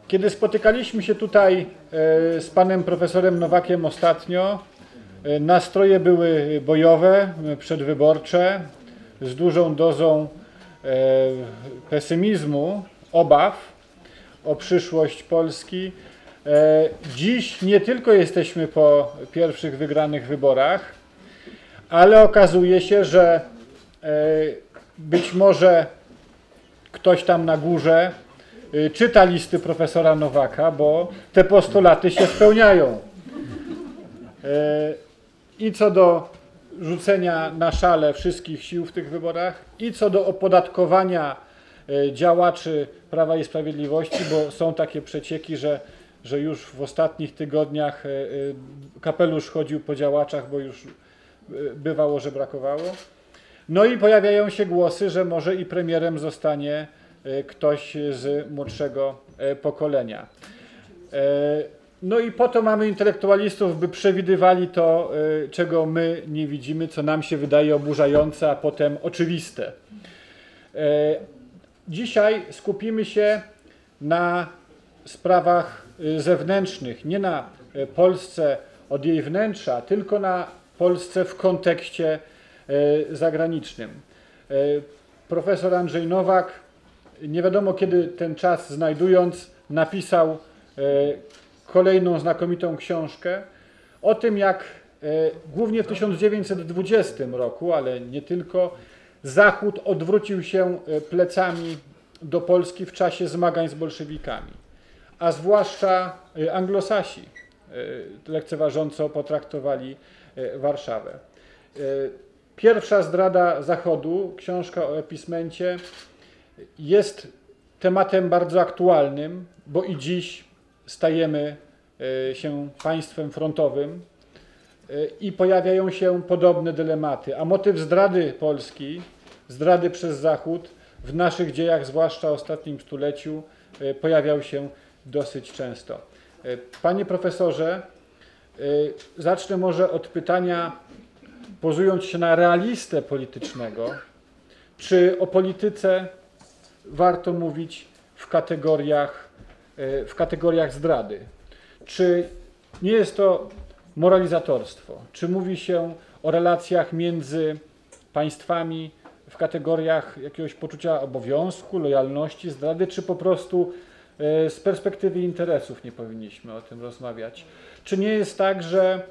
Kiedy spotykaliśmy się tutaj z panem profesorem Nowakiem ostatnio, nastroje były bojowe, przedwyborcze, z dużą dozą pesymizmu, obaw o przyszłość Polski. Dziś nie tylko jesteśmy po pierwszych wygranych wyborach, ale okazuje się, że być może ktoś tam na górze czyta listy profesora Nowaka, bo te postulaty się spełniają. I co do rzucenia na szale wszystkich sił w tych wyborach, i co do opodatkowania działaczy Prawa i Sprawiedliwości, bo są takie przecieki, że już w ostatnich tygodniach kapelusz chodził po działaczach, bo już bywało, że brakowało. No i pojawiają się głosy, że może i premierem zostanie ktoś z młodszego pokolenia. No i po to mamy intelektualistów, by przewidywali to, czego my nie widzimy, co nam się wydaje oburzające, a potem oczywiste. Dzisiaj skupimy się na sprawach zewnętrznych, nie na Polsce od jej wnętrza, tylko na Polsce w kontekście zagranicznym. Profesor Andrzej Nowak, nie wiadomo kiedy ten czas znajdując, napisał kolejną znakomitą książkę o tym, jak głównie w 1920 roku, ale nie tylko, Zachód odwrócił się plecami do Polski w czasie zmagań z bolszewikami, a zwłaszcza Anglosasi lekceważąco potraktowali Warszawę. Pierwsza zdrada Zachodu, książka o epismencie, jest tematem bardzo aktualnym, bo i dziś stajemy się państwem frontowym i pojawiają się podobne dylematy. A motyw zdrady Polski, zdrady przez Zachód w naszych dziejach, zwłaszcza w ostatnim stuleciu, pojawiał się dosyć często. Panie profesorze, zacznę może od pytania, pozując się na realistę politycznego, czy o polityce warto mówić w kategoriach zdrady? Czy nie jest to moralizatorstwo? Czy mówi się o relacjach między państwami w kategoriach jakiegoś poczucia obowiązku, lojalności, zdrady, czy po prostu z perspektywy interesów nie powinniśmy o tym rozmawiać? Czy nie jest tak, że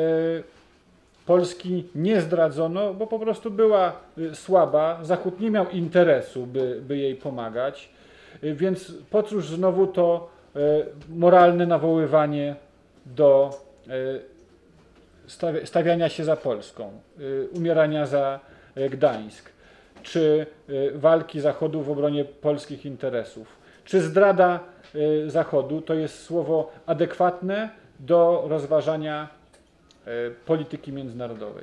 Polski nie zdradzono, bo po prostu była słaba, Zachód nie miał interesu, by jej pomagać, więc po cóż znowu to moralne nawoływanie do stawiania się za Polską, umierania za Gdańsk, czy walki Zachodu w obronie polskich interesów? Czy zdrada Zachodu to jest słowo adekwatne do rozważania polityki międzynarodowej?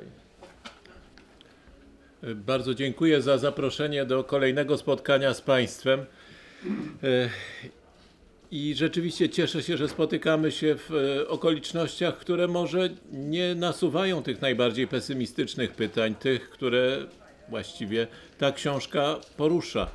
Bardzo dziękuję za zaproszenie do kolejnego spotkania z Państwem. I rzeczywiście cieszę się, że spotykamy się w okolicznościach, które może nie nasuwają tych najbardziej pesymistycznych pytań, tych, które właściwie ta książka porusza.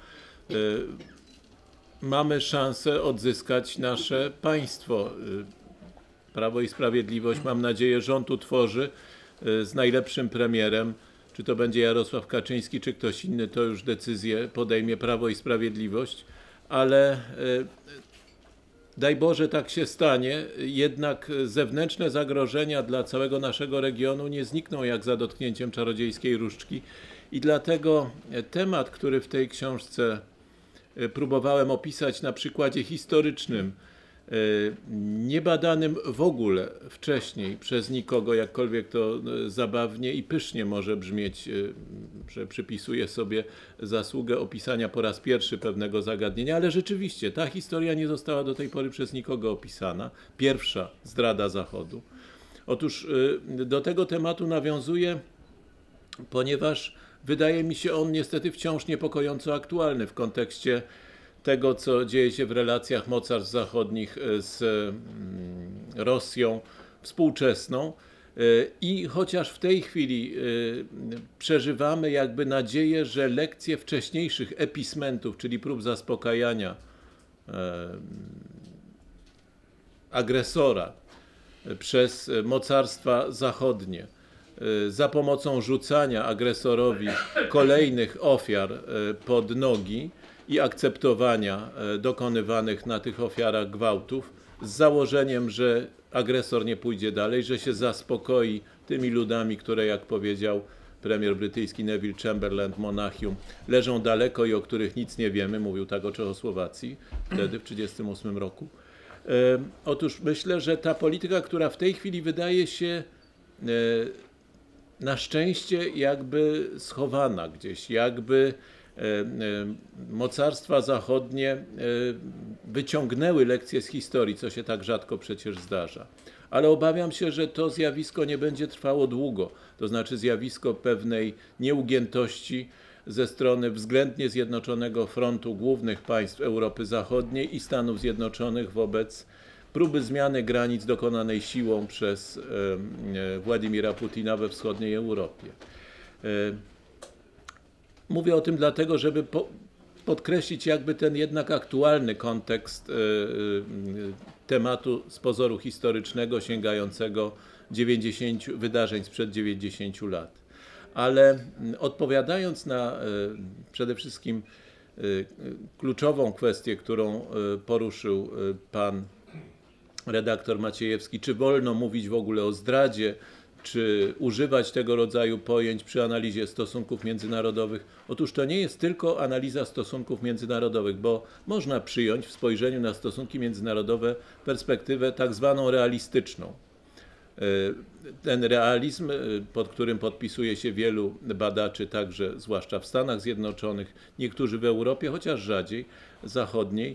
Mamy szansę odzyskać nasze państwo. Prawo i Sprawiedliwość, mam nadzieję, rząd utworzy z najlepszym premierem. Czy to będzie Jarosław Kaczyński, czy ktoś inny, to już decyzję podejmie Prawo i Sprawiedliwość, ale daj Boże, tak się stanie, jednak zewnętrzne zagrożenia dla całego naszego regionu nie znikną jak za dotknięciem czarodziejskiej różdżki i dlatego temat, który w tej książce próbowałem opisać na przykładzie historycznym, niebadanym w ogóle wcześniej przez nikogo, jakkolwiek to zabawnie i pysznie może brzmieć, że przypisuje sobie zasługę opisania po raz pierwszy pewnego zagadnienia, ale rzeczywiście ta historia nie została do tej pory przez nikogo opisana. Pierwsza zdrada Zachodu. Otóż do tego tematu nawiązuję, ponieważ wydaje mi się on niestety wciąż niepokojąco aktualny w kontekście tego, co dzieje się w relacjach mocarstw zachodnich z Rosją współczesną. I chociaż w tej chwili przeżywamy jakby nadzieję, że lekcje wcześniejszych epismentów, czyli prób zaspokajania agresora przez mocarstwa zachodnie za pomocą rzucania agresorowi kolejnych ofiar pod nogi i akceptowania dokonywanych na tych ofiarach gwałtów z założeniem, że agresor nie pójdzie dalej, że się zaspokoi tymi ludami, które, jak powiedział premier brytyjski Neville Chamberlain w Monachium, leżą daleko i o których nic nie wiemy. Mówił tak o Czechosłowacji wtedy, w 1938 roku. Otóż myślę, że ta polityka, która w tej chwili wydaje się na szczęście jakby schowana gdzieś, jakby mocarstwa zachodnie wyciągnęły lekcje z historii, co się tak rzadko przecież zdarza. Ale obawiam się, że to zjawisko nie będzie trwało długo. To znaczy zjawisko pewnej nieugiętości ze strony względnie zjednoczonego frontu głównych państw Europy Zachodniej i Stanów Zjednoczonych wobec próby zmiany granic dokonanej siłą przez Władimira Putina we wschodniej Europie. Mówię o tym dlatego, żeby podkreślić jakby ten jednak aktualny kontekst tematu z pozoru historycznego sięgającego wydarzeń sprzed 90 lat. Ale odpowiadając na przede wszystkim kluczową kwestię, którą poruszył pan redaktor Maciejewski, czy wolno mówić w ogóle o zdradzie, czy używać tego rodzaju pojęć przy analizie stosunków międzynarodowych. Otóż to nie jest tylko analiza stosunków międzynarodowych, bo można przyjąć w spojrzeniu na stosunki międzynarodowe perspektywę tak zwaną realistyczną. Ten realizm, pod którym podpisuje się wielu badaczy, także zwłaszcza w Stanach Zjednoczonych, niektórzy w Europie, chociaż rzadziej, zachodniej,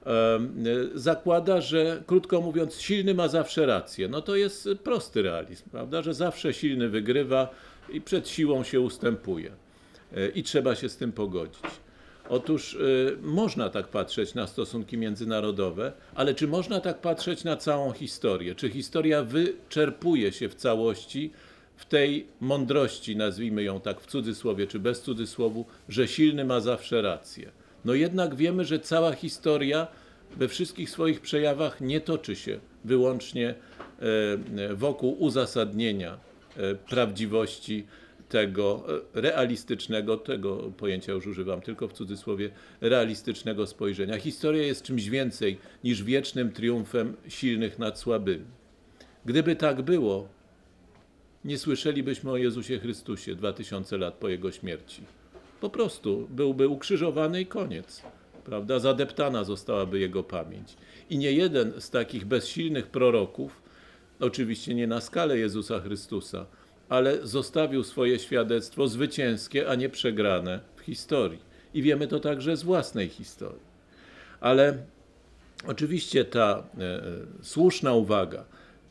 zakłada, że krótko mówiąc silny ma zawsze rację. No to jest prosty realizm, prawda, że zawsze silny wygrywa i przed siłą się ustępuje i trzeba się z tym pogodzić. Otóż można tak patrzeć na stosunki międzynarodowe, ale czy można tak patrzeć na całą historię? Czy historia wyczerpuje się w całości w tej mądrości, nazwijmy ją tak w cudzysłowie czy bez cudzysłowu, że silny ma zawsze rację? No jednak wiemy, że cała historia we wszystkich swoich przejawach nie toczy się wyłącznie wokół uzasadnienia prawdziwości tego realistycznego, tego pojęcia już używam tylko w cudzysłowie, realistycznego spojrzenia. Historia jest czymś więcej niż wiecznym triumfem silnych nad słabymi. Gdyby tak było, nie słyszelibyśmy o Jezusie Chrystusie 2000 lat po Jego śmierci. Po prostu byłby ukrzyżowany i koniec, prawda? Zadeptana zostałaby Jego pamięć. I nie jeden z takich bezsilnych proroków, oczywiście nie na skalę Jezusa Chrystusa, ale zostawił swoje świadectwo zwycięskie, a nie przegrane w historii. I wiemy to także z własnej historii. Ale oczywiście ta słuszna uwaga,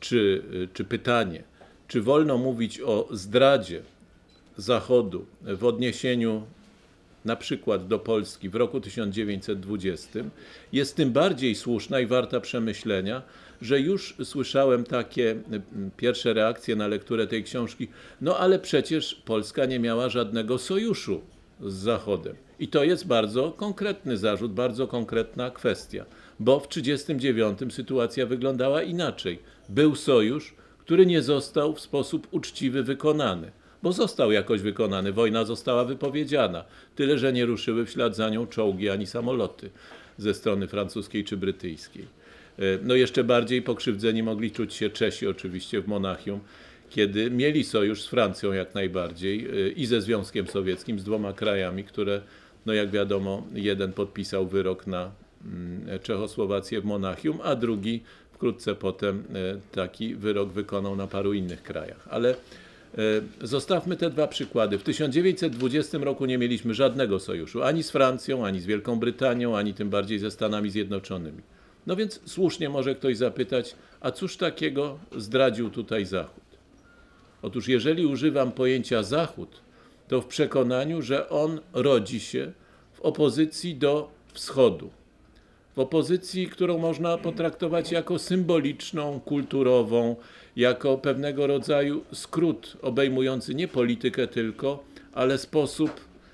czy pytanie, czy wolno mówić o zdradzie Zachodu w odniesieniu na przykład do Polski w roku 1920, jest tym bardziej słuszna i warta przemyślenia, że już słyszałem takie pierwsze reakcje na lekturę tej książki, no ale przecież Polska nie miała żadnego sojuszu z Zachodem. I to jest bardzo konkretny zarzut, bardzo konkretna kwestia, bo w 1939 sytuacja wyglądała inaczej. Był sojusz, który nie został w sposób uczciwy wykonany, bo został jakoś wykonany, wojna została wypowiedziana, tyle że nie ruszyły w ślad za nią czołgi ani samoloty ze strony francuskiej czy brytyjskiej. No jeszcze bardziej pokrzywdzeni mogli czuć się Czesi oczywiście w Monachium, kiedy mieli sojusz z Francją jak najbardziej i ze Związkiem Sowieckim, z dwoma krajami, które, no jak wiadomo, jeden podpisał wyrok na Czechosłowację w Monachium, a drugi wkrótce potem taki wyrok wykonał na paru innych krajach. Ale zostawmy te dwa przykłady. W 1920 roku nie mieliśmy żadnego sojuszu, ani z Francją, ani z Wielką Brytanią, ani tym bardziej ze Stanami Zjednoczonymi. No więc słusznie może ktoś zapytać, a cóż takiego zdradził tutaj Zachód? Otóż jeżeli używam pojęcia Zachód, to w przekonaniu, że on rodzi się w opozycji do Wschodu. W opozycji, którą można potraktować jako symboliczną, kulturową, jako pewnego rodzaju skrót obejmujący nie politykę tylko, ale sposób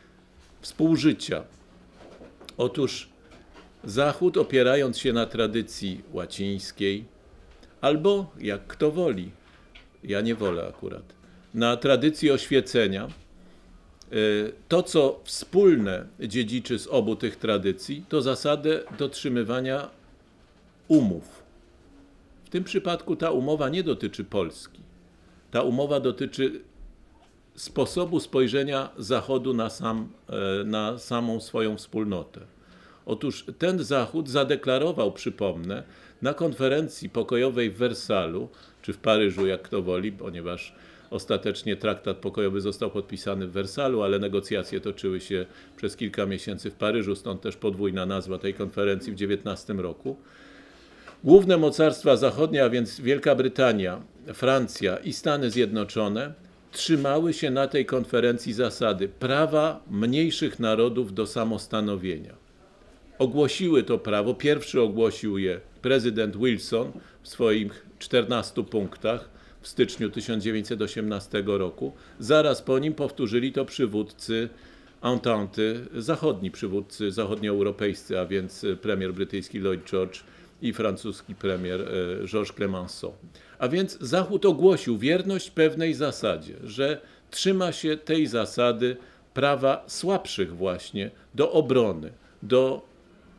współżycia. Otóż Zachód, opierając się na tradycji łacińskiej, albo, jak kto woli, ja nie wolę akurat, na tradycji oświecenia. To, co wspólne dziedziczy z obu tych tradycji, to zasadę dotrzymywania umów. W tym przypadku ta umowa nie dotyczy Polski. Ta umowa dotyczy sposobu spojrzenia Zachodu na samą swoją wspólnotę. Otóż ten Zachód zadeklarował, przypomnę, na konferencji pokojowej w Wersalu, czy w Paryżu, jak kto woli, ponieważ ostatecznie traktat pokojowy został podpisany w Wersalu, ale negocjacje toczyły się przez kilka miesięcy w Paryżu, stąd też podwójna nazwa tej konferencji w 19 roku. Główne mocarstwa zachodnie, a więc Wielka Brytania, Francja i Stany Zjednoczone, trzymały się na tej konferencji zasady prawa mniejszych narodów do samostanowienia. Ogłosiły to prawo, pierwszy ogłosił je prezydent Wilson w swoich 14 punktach w styczniu 1918 roku. Zaraz po nim powtórzyli to przywódcy Ententy, zachodni przywódcy zachodnioeuropejscy, a więc premier brytyjski Lloyd George i francuski premier Georges Clemenceau. A więc Zachód ogłosił wierność pewnej zasadzie, że trzyma się tej zasady prawa słabszych właśnie do obrony, do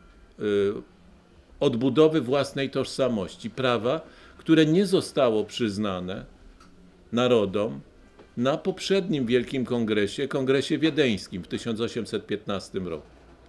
odbudowy własnej tożsamości, prawa, które nie zostało przyznane narodom na poprzednim Wielkim Kongresie, Kongresie Wiedeńskim w 1815 roku.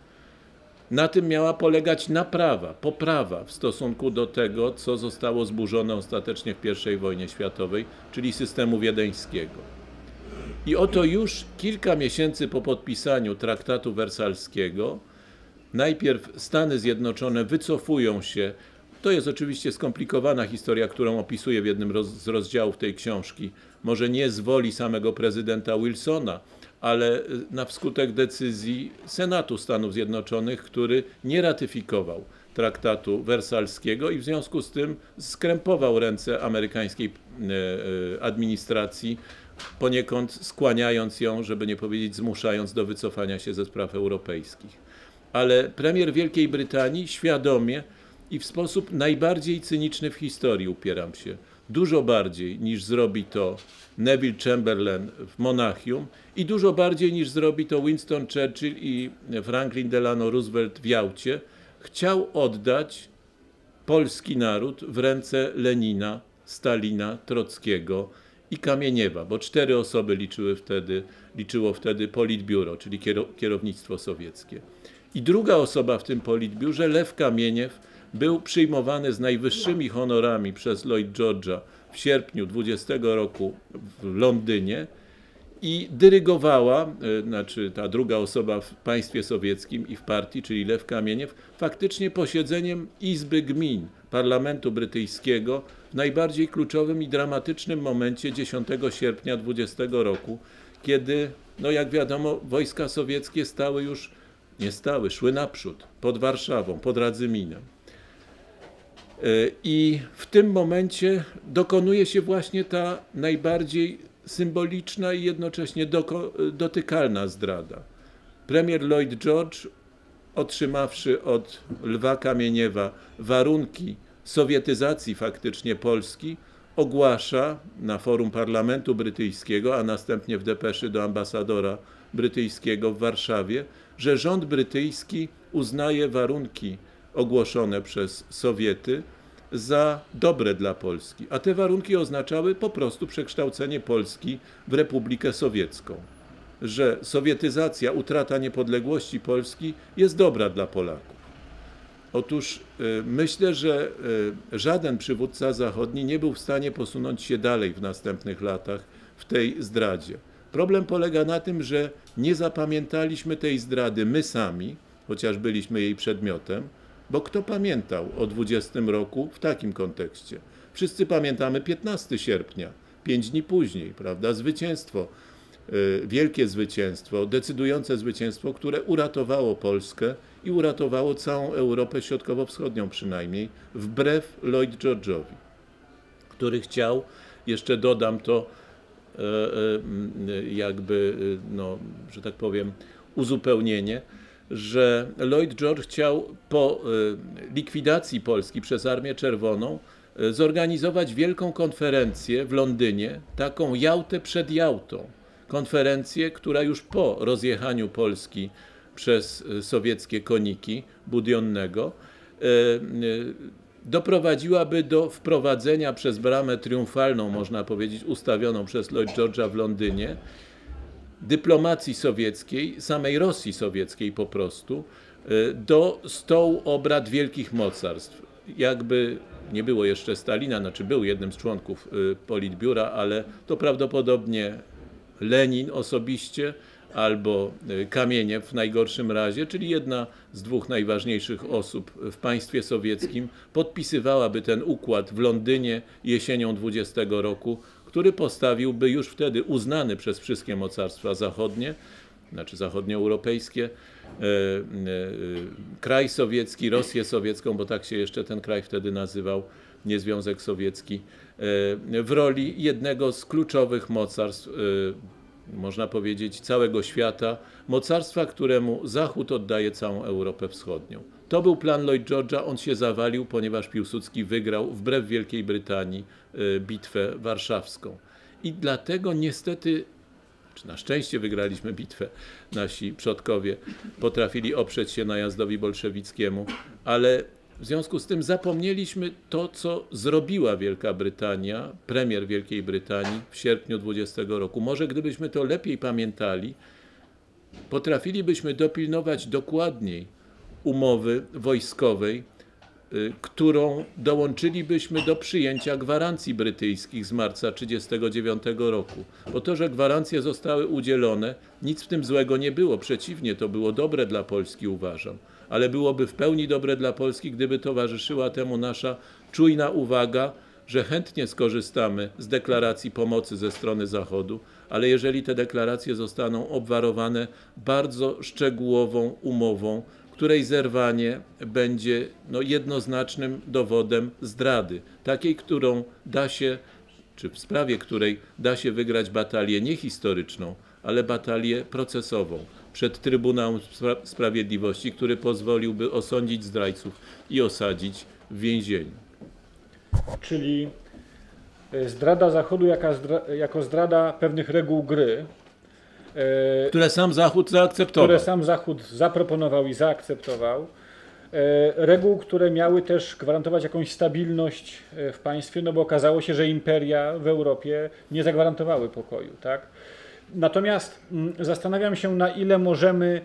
Na tym miała polegać naprawa, poprawa w stosunku do tego, co zostało zburzone ostatecznie w I wojnie światowej, czyli systemu wiedeńskiego. I oto już kilka miesięcy po podpisaniu traktatu wersalskiego najpierw Stany Zjednoczone wycofują się. To jest oczywiście skomplikowana historia, którą opisuję w jednym z rozdziałów tej książki. Może nie z woli samego prezydenta Wilsona, ale na skutek decyzji Senatu Stanów Zjednoczonych, który nie ratyfikował traktatu wersalskiego i w związku z tym skrępował ręce amerykańskiej administracji, poniekąd skłaniając ją, żeby nie powiedzieć zmuszając do wycofania się ze spraw europejskich. Ale premier Wielkiej Brytanii świadomie i w sposób najbardziej cyniczny w historii, upieram się, dużo bardziej niż zrobi to Neville Chamberlain w Monachium i dużo bardziej niż zrobi to Winston Churchill i Franklin Delano Roosevelt w Jałcie, chciał oddać polski naród w ręce Lenina, Stalina, Trockiego i Kamieniewa, bo 4 osoby liczyło wtedy Politbiuro, czyli kierownictwo sowieckie. I druga osoba w tym politbiurze, Lew Kamieniew, był przyjmowany z najwyższymi honorami przez Lloyd George'a w sierpniu 20 roku w Londynie i dyrygowała, znaczy ta druga osoba w państwie sowieckim i w partii, czyli Lew Kamieniew, faktycznie posiedzeniem Izby Gmin Parlamentu Brytyjskiego w najbardziej kluczowym i dramatycznym momencie 10 sierpnia 20 roku, kiedy, no jak wiadomo, wojska sowieckie szły naprzód, pod Warszawą, pod Radzyminem. I w tym momencie dokonuje się właśnie ta najbardziej symboliczna i jednocześnie dotykalna zdrada. Premier Lloyd George, otrzymawszy od Lwa Kamieniewa warunki sowietyzacji faktycznie Polski, ogłasza na forum Parlamentu Brytyjskiego, a następnie w depeszy do ambasadora brytyjskiego w Warszawie, że rząd brytyjski uznaje warunki ogłoszone przez Sowiety za dobre dla Polski, a te warunki oznaczały po prostu przekształcenie Polski w Republikę Sowiecką, że sowietyzacja, utrata niepodległości Polski jest dobra dla Polaków. Otóż myślę, że żaden przywódca zachodni nie był w stanie posunąć się dalej w następnych latach w tej zdradzie. Problem polega na tym, że nie zapamiętaliśmy tej zdrady my sami, chociaż byliśmy jej przedmiotem, bo kto pamiętał o 20 roku w takim kontekście? Wszyscy pamiętamy 15 sierpnia, 5 dni później, prawda? Zwycięstwo, wielkie zwycięstwo, decydujące zwycięstwo, które uratowało Polskę i uratowało całą Europę Środkowo-Wschodnią przynajmniej, wbrew Lloyd George'owi, który chciał, jeszcze dodam to, jakby, no, że tak powiem, uzupełnienie, że Lloyd George chciał po likwidacji Polski przez Armię Czerwoną zorganizować wielką konferencję w Londynie, taką Jałtę przed Jałtą. Konferencję, która już po rozjechaniu Polski przez sowieckie koniki Budionnego doprowadziłaby do wprowadzenia przez bramę triumfalną, można powiedzieć, ustawioną przez Lloyd George'a w Londynie, dyplomacji sowieckiej, samej Rosji sowieckiej po prostu, do stołu obrad wielkich mocarstw. Jakby nie było jeszcze Stalina, znaczy był jednym z członków Politbiura, ale to prawdopodobnie Lenin osobiście albo Kamieniew w najgorszym razie, czyli jedna z dwóch najważniejszych osób w państwie sowieckim, podpisywałaby ten układ w Londynie jesienią 20 roku, który postawiłby już wtedy uznany przez wszystkie mocarstwa zachodnie, znaczy zachodnioeuropejskie, kraj sowiecki, Rosję sowiecką, bo tak się jeszcze ten kraj wtedy nazywał, nie Związek Sowiecki, w roli jednego z kluczowych mocarstw, można powiedzieć, całego świata, mocarstwa, któremu Zachód oddaje całą Europę Wschodnią. To był plan Lloyd George'a, on się zawalił, ponieważ Piłsudski wygrał wbrew Wielkiej Brytanii bitwę warszawską. I dlatego niestety, czy na szczęście wygraliśmy bitwę, nasi przodkowie potrafili oprzeć się najazdowi bolszewickiemu, ale w związku z tym zapomnieliśmy to, co zrobiła Wielka Brytania, premier Wielkiej Brytanii w sierpniu 20 roku. Może gdybyśmy to lepiej pamiętali, potrafilibyśmy dopilnować dokładniej umowy wojskowej, którą dołączylibyśmy do przyjęcia gwarancji brytyjskich z marca 1939 roku. Bo to, że gwarancje zostały udzielone, nic w tym złego nie było. Przeciwnie, to było dobre dla Polski, uważam. Ale byłoby w pełni dobre dla Polski, gdyby towarzyszyła temu nasza czujna uwaga, że chętnie skorzystamy z deklaracji pomocy ze strony Zachodu, ale jeżeli te deklaracje zostaną obwarowane bardzo szczegółową umową, której zerwanie będzie jednoznacznym dowodem zdrady, takiej, którą da się, czy w sprawie której da się wygrać batalię nie historyczną, ale batalię procesową przed Trybunałem Sprawiedliwości, który pozwoliłby osądzić zdrajców i osadzić w więzieniu. Czyli zdrada Zachodu jako zdrada pewnych reguł gry, które sam Zachód zaakceptował. Które sam Zachód zaproponował i zaakceptował. Reguł, które miały też gwarantować jakąś stabilność w państwie, no bo okazało się, że imperia w Europie nie zagwarantowały pokoju, tak? Natomiast zastanawiam się, na ile możemy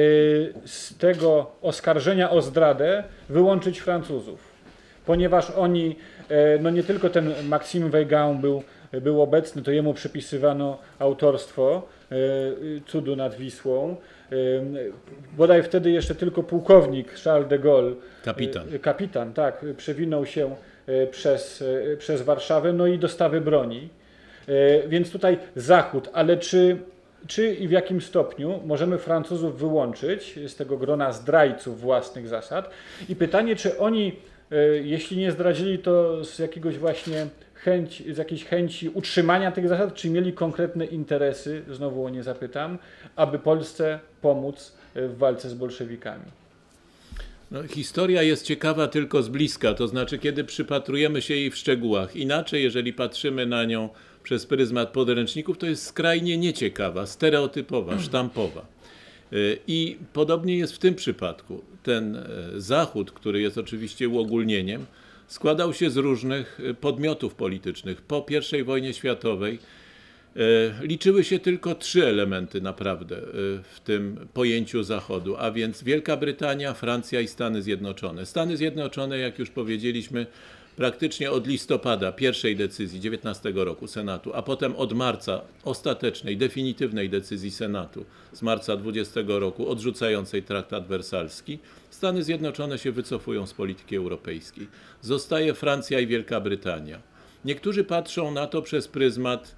z tego oskarżenia o zdradę wyłączyć Francuzów, ponieważ oni, no nie tylko ten Maxime Weygand był obecny, to jemu przypisywano autorstwo Cudu nad Wisłą. Bodaj wtedy jeszcze tylko pułkownik Charles de Gaulle, kapitan, tak, przewinął się przez Warszawę, no i dostawy broni. Więc tutaj Zachód, ale czy i w jakim stopniu możemy Francuzów wyłączyć z tego grona zdrajców własnych zasad? I pytanie, czy oni, jeśli nie zdradzili, to z jakiegoś właśnie z jakiejś chęci utrzymania tych zasad, czy mieli konkretne interesy, znowu o nie zapytam, aby Polsce pomóc w walce z bolszewikami? No, historia jest ciekawa tylko z bliska, to znaczy kiedy przypatrujemy się jej w szczegółach. Inaczej, jeżeli patrzymy na nią przez pryzmat podręczników, to jest skrajnie nieciekawa, stereotypowa, sztampowa. I podobnie jest w tym przypadku. Ten Zachód, który jest oczywiście uogólnieniem, składał się z różnych podmiotów politycznych. Po I wojnie światowej liczyły się tylko 3 elementy naprawdę w tym pojęciu Zachodu, a więc Wielka Brytania, Francja i Stany Zjednoczone. Stany Zjednoczone, jak już powiedzieliśmy, praktycznie od listopada pierwszej decyzji 19 roku Senatu, a potem od marca ostatecznej, definitywnej decyzji Senatu z marca 20 roku odrzucającej traktat wersalski, Stany Zjednoczone się wycofują z polityki europejskiej. Zostaje Francja i Wielka Brytania. Niektórzy patrzą na to przez pryzmat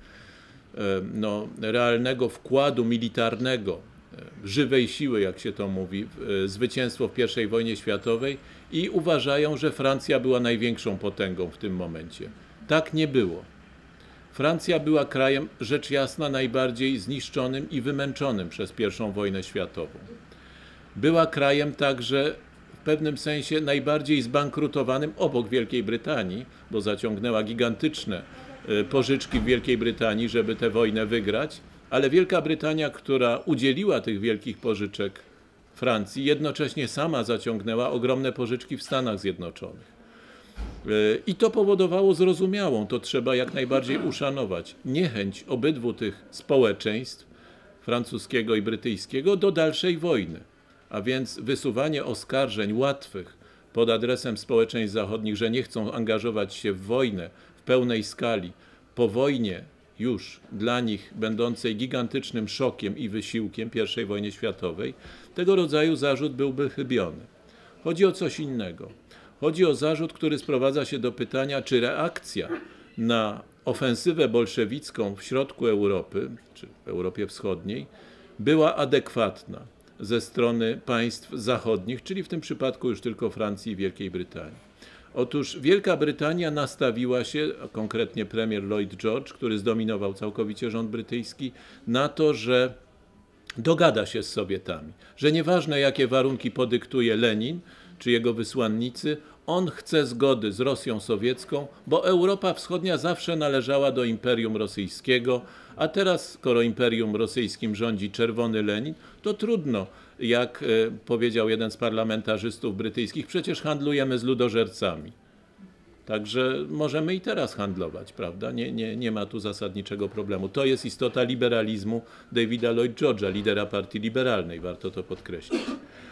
realnego wkładu militarnego, żywej siły, jak się to mówi, zwycięstwo w I wojnie światowej i uważają, że Francja była największą potęgą w tym momencie. Tak nie było. Francja była krajem, rzecz jasna, najbardziej zniszczonym i wymęczonym przez I wojnę światową. Była krajem także w pewnym sensie najbardziej zbankrutowanym obok Wielkiej Brytanii, bo zaciągnęła gigantyczne pożyczki w Wielkiej Brytanii, żeby tę wojnę wygrać, ale Wielka Brytania, która udzieliła tych wielkich pożyczek Francji, jednocześnie sama zaciągnęła ogromne pożyczki w Stanach Zjednoczonych. I to powodowało zrozumiałą, to trzeba jak najbardziej uszanować, niechęć obydwu tych społeczeństw, francuskiego i brytyjskiego, do dalszej wojny. A więc wysuwanie oskarżeń łatwych pod adresem społeczeństw zachodnich, że nie chcą angażować się w wojnę w pełnej skali, po wojnie już dla nich będącej gigantycznym szokiem i wysiłkiem I wojnie światowej, tego rodzaju zarzut byłby chybiony. Chodzi o coś innego. Chodzi o zarzut, który sprowadza się do pytania, czy reakcja na ofensywę bolszewicką w środku Europy, czy w Europie Wschodniej, była adekwatna ze strony państw zachodnich, czyli w tym przypadku już tylko Francji i Wielkiej Brytanii. Otóż Wielka Brytania nastawiła się, a konkretnie premier Lloyd George, który zdominował całkowicie rząd brytyjski, na to, że dogada się z Sowietami, że nieważne jakie warunki podyktuje Lenin czy jego wysłannicy, on chce zgody z Rosją sowiecką, bo Europa Wschodnia zawsze należała do Imperium Rosyjskiego, a teraz, skoro Imperium Rosyjskim rządzi czerwony Lenin, to trudno, jak powiedział jeden z parlamentarzystów brytyjskich, przecież handlujemy z ludożercami. Także możemy i teraz handlować, prawda? Nie ma tu zasadniczego problemu. To jest istota liberalizmu Davida Lloyd George'a, lidera partii liberalnej, warto to podkreślić.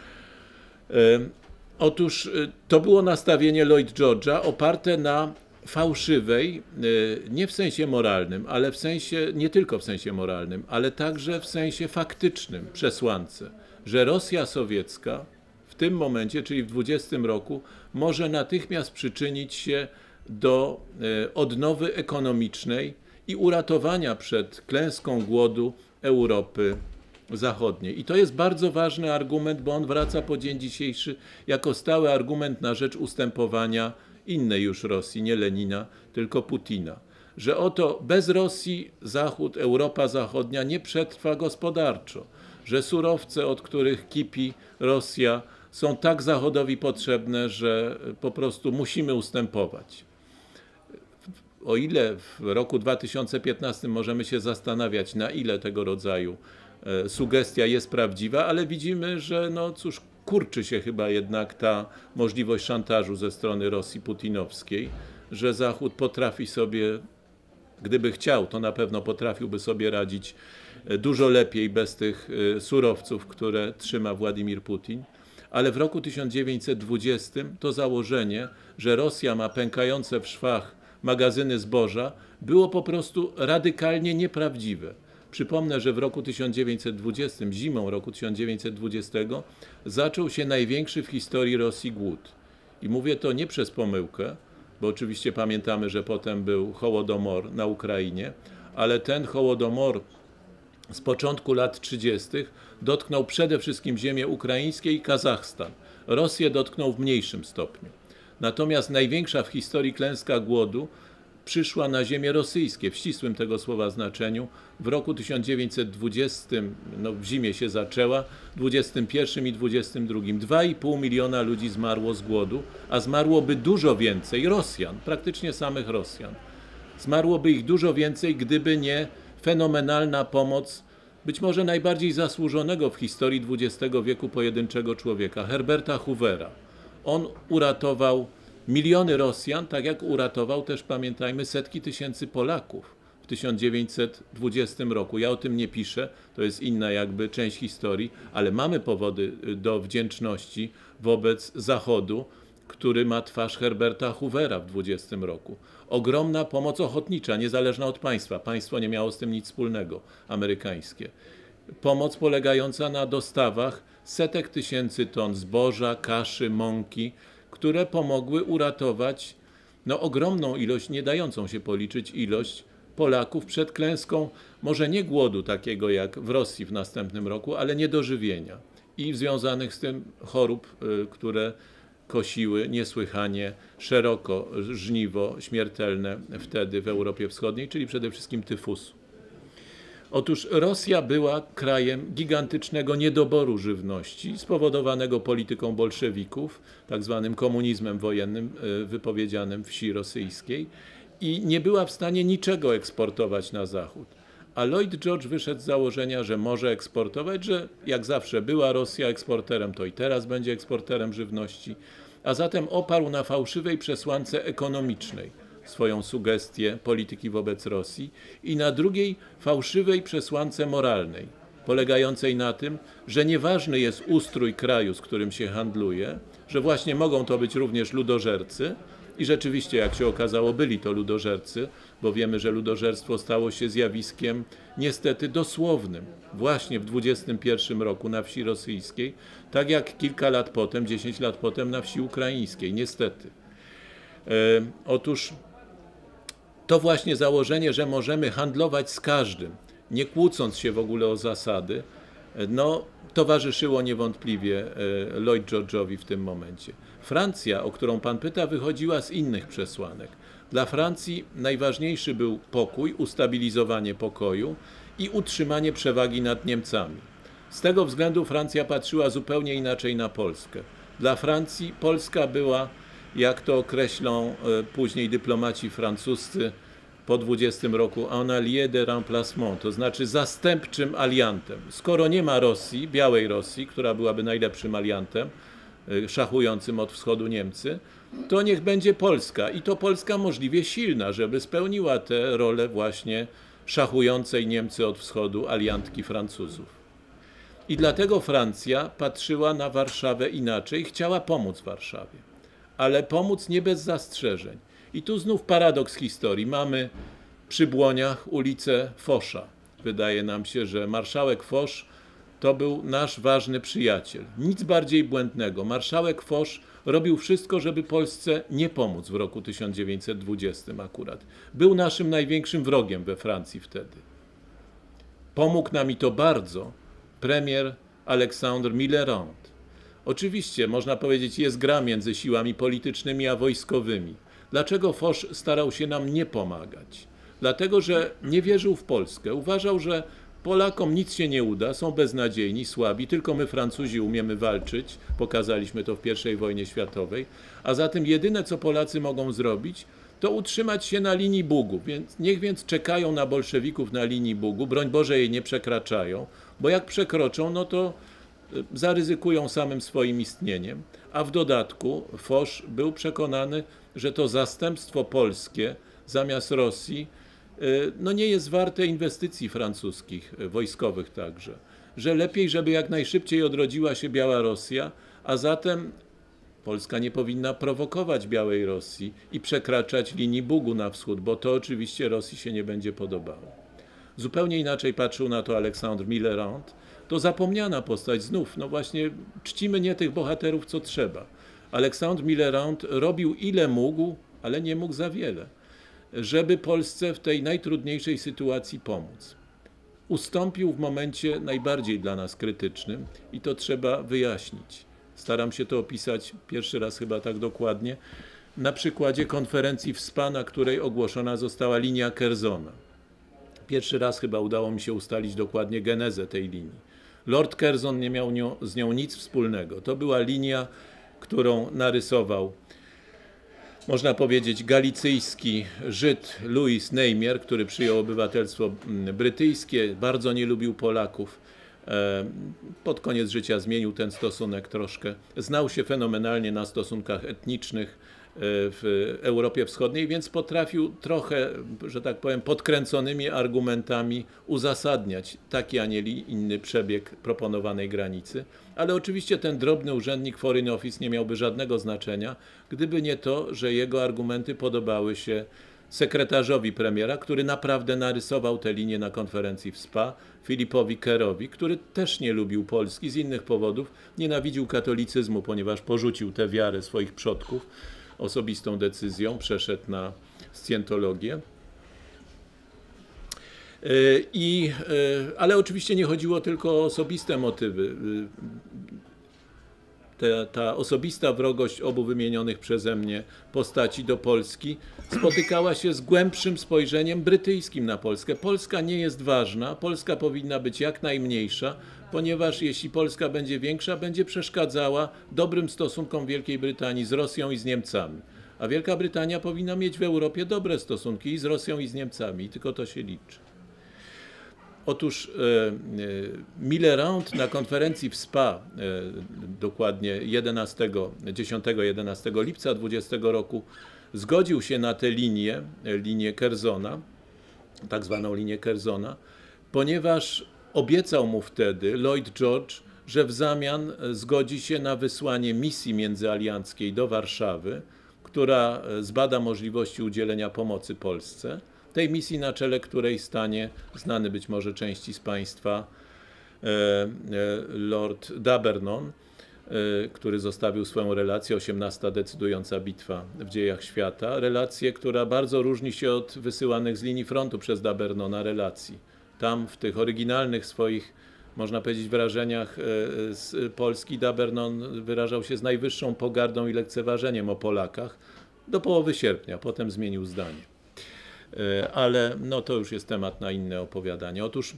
Otóż to było nastawienie Lloyd George'a oparte na fałszywej, nie w sensie moralnym, ale w sensie, nie tylko w sensie moralnym, ale także w sensie faktycznym przesłance, że Rosja sowiecka w tym momencie, czyli w 20 roku, może natychmiast przyczynić się do odnowy ekonomicznej i uratowania przed klęską głodu Europy Zachodniej. I to jest bardzo ważny argument, bo on wraca po dzień dzisiejszy jako stały argument na rzecz ustępowania innej już Rosji, nie Lenina, tylko Putina. Że oto bez Rosji Zachód, Europa Zachodnia nie przetrwa gospodarczo, że surowce, od których kipi Rosja, są tak Zachodowi potrzebne, że po prostu musimy ustępować. O ile w roku 2015 możemy się zastanawiać, na ile tego rodzaju sugestia jest prawdziwa, ale widzimy, że no cóż, kurczy się chyba jednak ta możliwość szantażu ze strony Rosji putinowskiej, że Zachód potrafi sobie, gdyby chciał, to na pewno potrafiłby sobie radzić dużo lepiej bez tych surowców, które trzyma Władimir Putin. Ale w roku 1920 to założenie, że Rosja ma pękające w szwach magazyny zboża, było po prostu radykalnie nieprawdziwe. Przypomnę, że w roku 1920, zimą roku 1920, zaczął się największy w historii Rosji głód. I mówię to nie przez pomyłkę, bo oczywiście pamiętamy, że potem był Hołodomor na Ukrainie, ale ten Hołodomor z początku lat 30. dotknął przede wszystkim ziemię ukraińskie i Kazachstan. Rosję dotknął w mniejszym stopniu. Natomiast największa w historii klęska głodu przyszła na ziemię rosyjskie, w ścisłym tego słowa znaczeniu, w roku 1920, no w zimie się zaczęła, 21 i 22. 2,5 miliona ludzi zmarło z głodu, a zmarłoby dużo więcej Rosjan, praktycznie samych Rosjan. Zmarłoby ich dużo więcej, gdyby nie fenomenalna pomoc być może najbardziej zasłużonego w historii XX wieku pojedynczego człowieka, Herberta Hoovera. On uratował miliony Rosjan, tak jak uratował też, pamiętajmy, setki tysięcy Polaków w 1920 roku. Ja o tym nie piszę, to jest inna jakby część historii, ale mamy powody do wdzięczności wobec Zachodu, który ma twarz Herberta Hoovera w 20 roku. Ogromna pomoc ochotnicza, niezależna od państwa. Państwo nie miało z tym nic wspólnego, amerykańskie. Pomoc polegająca na dostawach setek tysięcy ton zboża, kaszy, mąki, które pomogły uratować no, ogromną ilość, nie dającą się policzyć ilość Polaków przed klęską, może nie głodu takiego jak w Rosji w następnym roku, ale niedożywienia i związanych z tym chorób, które kosiły niesłychanie szeroko żniwo śmiertelne wtedy w Europie Wschodniej, czyli przede wszystkim tyfusu. Otóż Rosja była krajem gigantycznego niedoboru żywności spowodowanego polityką bolszewików, tak zwanym komunizmem wojennym wypowiedzianym wsi rosyjskiej i nie była w stanie niczego eksportować na zachód. A Lloyd George wyszedł z założenia, że może eksportować, że jak zawsze była Rosja eksporterem, to i teraz będzie eksporterem żywności, a zatem oparł na fałszywej przesłance ekonomicznej swoją sugestię polityki wobec Rosji i na drugiej fałszywej przesłance moralnej, polegającej na tym, że nieważny jest ustrój kraju, z którym się handluje, że właśnie mogą to być również ludożercy i rzeczywiście, jak się okazało, byli to ludożercy, bo wiemy, że ludożerstwo stało się zjawiskiem niestety dosłownym właśnie w 21 roku na wsi rosyjskiej, tak jak kilka lat potem, 10 lat potem na wsi ukraińskiej, niestety. Otóż to właśnie założenie, że możemy handlować z każdym, nie kłócąc się w ogóle o zasady, no, towarzyszyło niewątpliwie Lloyd George'owi w tym momencie. Francja, o którą pan pyta, wychodziła z innych przesłanek. Dla Francji najważniejszy był pokój, ustabilizowanie pokoju i utrzymanie przewagi nad Niemcami. Z tego względu Francja patrzyła zupełnie inaczej na Polskę. Dla Francji Polska była, jak to określą później dyplomaci francuscy po 20 roku, un allié de remplacement, to znaczy zastępczym aliantem. Skoro nie ma Rosji, białej Rosji, która byłaby najlepszym aliantem, szachującym od wschodu Niemcy, to niech będzie Polska i to Polska możliwie silna, żeby spełniła tę rolę właśnie szachującej Niemcy od wschodu aliantki Francuzów. I dlatego Francja patrzyła na Warszawę inaczej, chciała pomóc Warszawie, ale pomóc nie bez zastrzeżeń. I tu znów paradoks historii. Mamy przy Błoniach ulicę Fosza. Wydaje nam się, że marszałek Fosz to był nasz ważny przyjaciel. Nic bardziej błędnego. Marszałek Fosz robił wszystko, żeby Polsce nie pomóc w roku 1920 akurat. Był naszym największym wrogiem we Francji wtedy. Pomógł nam i to bardzo premier Alexandre Millerand. Oczywiście, można powiedzieć, jest gra między siłami politycznymi a wojskowymi. Dlaczego Foch starał się nam nie pomagać? Dlatego, że nie wierzył w Polskę. Uważał, że Polakom nic się nie uda, są beznadziejni, słabi, tylko my Francuzi umiemy walczyć, pokazaliśmy to w I wojnie światowej, a zatem jedyne, co Polacy mogą zrobić, to utrzymać się na linii Bugu, niech więc czekają na bolszewików na linii Bugu, broń Boże jej nie przekraczają, bo jak przekroczą, no to zaryzykują samym swoim istnieniem, a w dodatku Foch był przekonany, że to zastępstwo polskie zamiast Rosji no nie jest warte inwestycji francuskich, wojskowych także, że lepiej, żeby jak najszybciej odrodziła się Biała Rosja, a zatem Polska nie powinna prowokować Białej Rosji i przekraczać linii Bugu na wschód, bo to oczywiście Rosji się nie będzie podobało. Zupełnie inaczej patrzył na to Alexandre Millerand. To zapomniana postać znów, no właśnie czcimy nie tych bohaterów, co trzeba. Alexandre Millerand robił ile mógł, ale nie mógł za wiele, żeby Polsce w tej najtrudniejszej sytuacji pomóc. Ustąpił w momencie najbardziej dla nas krytycznym i to trzeba wyjaśnić. Staram się to opisać pierwszy raz chyba tak dokładnie, na przykładzie konferencji w SPA, na której ogłoszona została linia Curzona. Pierwszy raz chyba udało mi się ustalić dokładnie genezę tej linii. Lord Curzon nie miał z nią nic wspólnego. To była linia, którą narysował, można powiedzieć, galicyjski Żyd Louis Neymier, który przyjął obywatelstwo brytyjskie, bardzo nie lubił Polaków. Pod koniec życia zmienił ten stosunek troszkę. Znał się fenomenalnie na stosunkach etnicznych w Europie Wschodniej, więc potrafił trochę, że tak powiem, podkręconymi argumentami uzasadniać taki, a nie inny przebieg proponowanej granicy. Ale oczywiście ten drobny urzędnik Foreign Office nie miałby żadnego znaczenia, gdyby nie to, że jego argumenty podobały się sekretarzowi premiera, który naprawdę narysował te linie na konferencji w SPA, Filipowi Kerrowi, który też nie lubił Polski z innych powodów, nienawidził katolicyzmu, ponieważ porzucił tę wiarę swoich przodków, osobistą decyzją przeszedł na scjentologię. Ale oczywiście nie chodziło tylko o osobiste motywy. ta osobista wrogość obu wymienionych przeze mnie postaci do Polski spotykała się z głębszym spojrzeniem brytyjskim na Polskę. Polska nie jest ważna, Polska powinna być jak najmniejsza, ponieważ jeśli Polska będzie większa, będzie przeszkadzała dobrym stosunkom Wielkiej Brytanii z Rosją i z Niemcami. A Wielka Brytania powinna mieć w Europie dobre stosunki i z Rosją, i z Niemcami, i tylko to się liczy. Otóż Millerand na konferencji w SPA, dokładnie 10-11 lipca 20 roku, zgodził się na tę linię Curzona, tak zwaną linię Curzona, ponieważ obiecał mu wtedy Lloyd George, że w zamian zgodzi się na wysłanie misji międzyalianckiej do Warszawy, która zbada możliwości udzielenia pomocy Polsce. Tej misji, na czele której stanie znany być może części z Państwa Lord D'Abernon, który zostawił swoją relację 18. decydująca bitwa w dziejach świata. Relację, która bardzo różni się od wysyłanych z linii frontu przez D'Abernona relacji. Tam w tych oryginalnych swoich, można powiedzieć, wrażeniach z Polski D'Abernon wyrażał się z najwyższą pogardą i lekceważeniem o Polakach do połowy sierpnia, potem zmienił zdanie. Ale no, to już jest temat na inne opowiadanie. Otóż,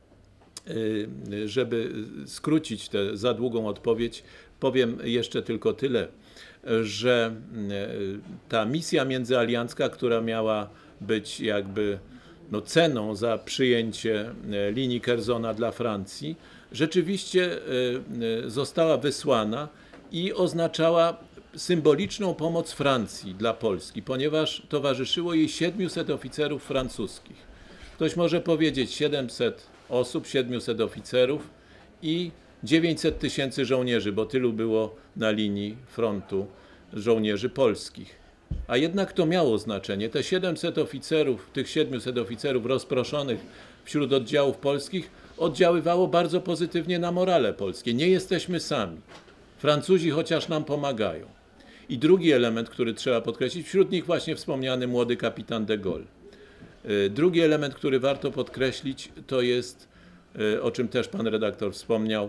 żeby skrócić tę za długą odpowiedź, powiem jeszcze tylko tyle, że ta misja międzyaliancka, która miała być jakby ceną za przyjęcie linii Curzona dla Francji, rzeczywiście została wysłana i oznaczała symboliczną pomoc Francji dla Polski, ponieważ towarzyszyło jej 700 oficerów francuskich. Ktoś może powiedzieć 700 osób, 700 oficerów i 900 000 żołnierzy, bo tylu było na linii frontu żołnierzy polskich. A jednak to miało znaczenie. Te 700 oficerów, tych 700 oficerów rozproszonych wśród oddziałów polskich oddziaływało bardzo pozytywnie na morale polskie. Nie jesteśmy sami. Francuzi chociaż nam pomagają. I drugi element, który trzeba podkreślić, wśród nich właśnie wspomniany młody kapitan de Gaulle. Drugi element, który warto podkreślić, to jest, o czym też pan redaktor wspomniał,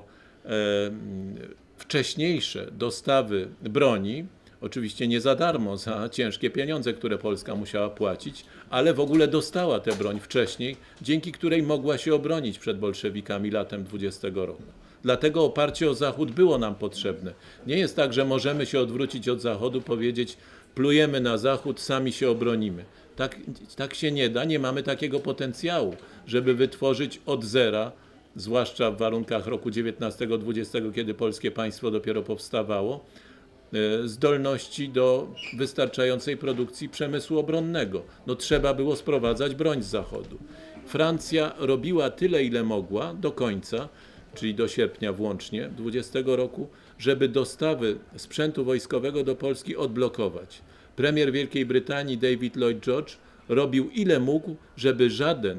wcześniejsze dostawy broni, oczywiście nie za darmo, za ciężkie pieniądze, które Polska musiała płacić, ale w ogóle dostała tę broń wcześniej, dzięki której mogła się obronić przed bolszewikami latem 20 roku. Dlatego oparcie o Zachód było nam potrzebne. Nie jest tak, że możemy się odwrócić od Zachodu, powiedzieć, plujemy na Zachód, sami się obronimy. Tak się nie da, nie mamy takiego potencjału, żeby wytworzyć od zera, zwłaszcza w warunkach roku 19-20, kiedy polskie państwo dopiero powstawało, zdolności do wystarczającej produkcji przemysłu obronnego. Trzeba było sprowadzać broń z Zachodu. Francja robiła tyle, ile mogła do końca, czyli do sierpnia włącznie 20 roku, żeby dostawy sprzętu wojskowego do Polski odblokować. Premier Wielkiej Brytanii David Lloyd George robił ile mógł, żeby żaden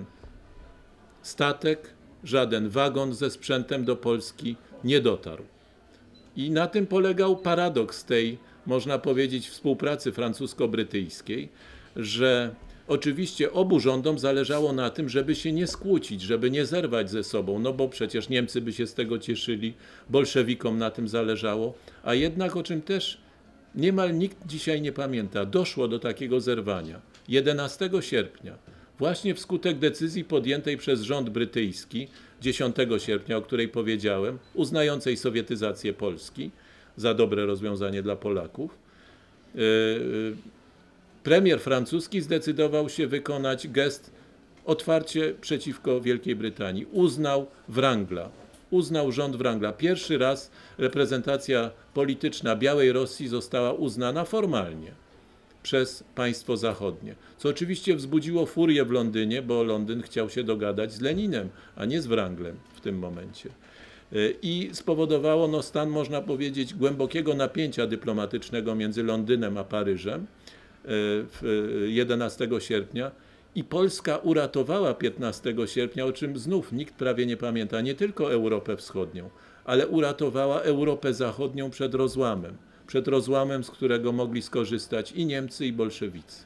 statek, żaden wagon ze sprzętem do Polski nie dotarł. I na tym polegał paradoks tej, można powiedzieć, współpracy francusko-brytyjskiej, że oczywiście obu rządom zależało na tym, żeby się nie skłócić, żeby nie zerwać ze sobą, bo przecież Niemcy by się z tego cieszyli, bolszewikom na tym zależało, a jednak, o czym też niemal nikt dzisiaj nie pamięta, doszło do takiego zerwania 11 sierpnia, właśnie wskutek decyzji podjętej przez rząd brytyjski 10 sierpnia, o której powiedziałem, uznającej sowietyzację Polski za dobre rozwiązanie dla Polaków. Premier francuski zdecydował się wykonać gest otwarcie przeciwko Wielkiej Brytanii. Uznał Wrangla, uznał rząd Wrangla. Pierwszy raz reprezentacja polityczna Białej Rosji została uznana formalnie przez państwo zachodnie, co oczywiście wzbudziło furię w Londynie, bo Londyn chciał się dogadać z Leninem, a nie z Wranglem w tym momencie. I spowodowało stan, można powiedzieć, głębokiego napięcia dyplomatycznego między Londynem a Paryżem 11 sierpnia i Polska uratowała 15 sierpnia, o czym znów nikt prawie nie pamięta, nie tylko Europę Wschodnią, ale uratowała Europę Zachodnią przed rozłamem, z którego mogli skorzystać i Niemcy, i bolszewicy.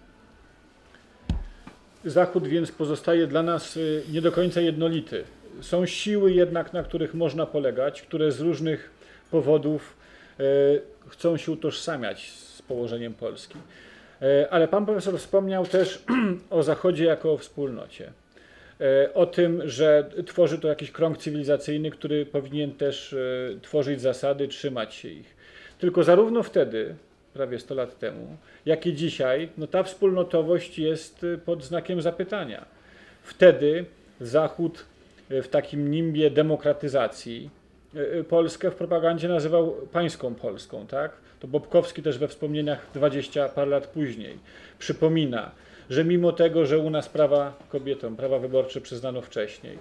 Zachód więc pozostaje dla nas nie do końca jednolity. Są siły jednak, na których można polegać, które z różnych powodów chcą się utożsamiać z położeniem Polski. Ale pan profesor wspomniał też o Zachodzie jako o wspólnocie. O tym, że tworzy to jakiś krąg cywilizacyjny, który powinien też tworzyć zasady, trzymać się ich. Tylko zarówno wtedy, prawie 100 lat temu, jak i dzisiaj, no ta wspólnotowość jest pod znakiem zapytania. Wtedy Zachód w takim nimbie demokratyzacji Polskę w propagandzie nazywał pańską Polską, tak? To Bobkowski też we wspomnieniach 20 parę lat później przypomina, że mimo tego, że u nas prawa kobietom, prawa wyborcze przyznano wcześniej,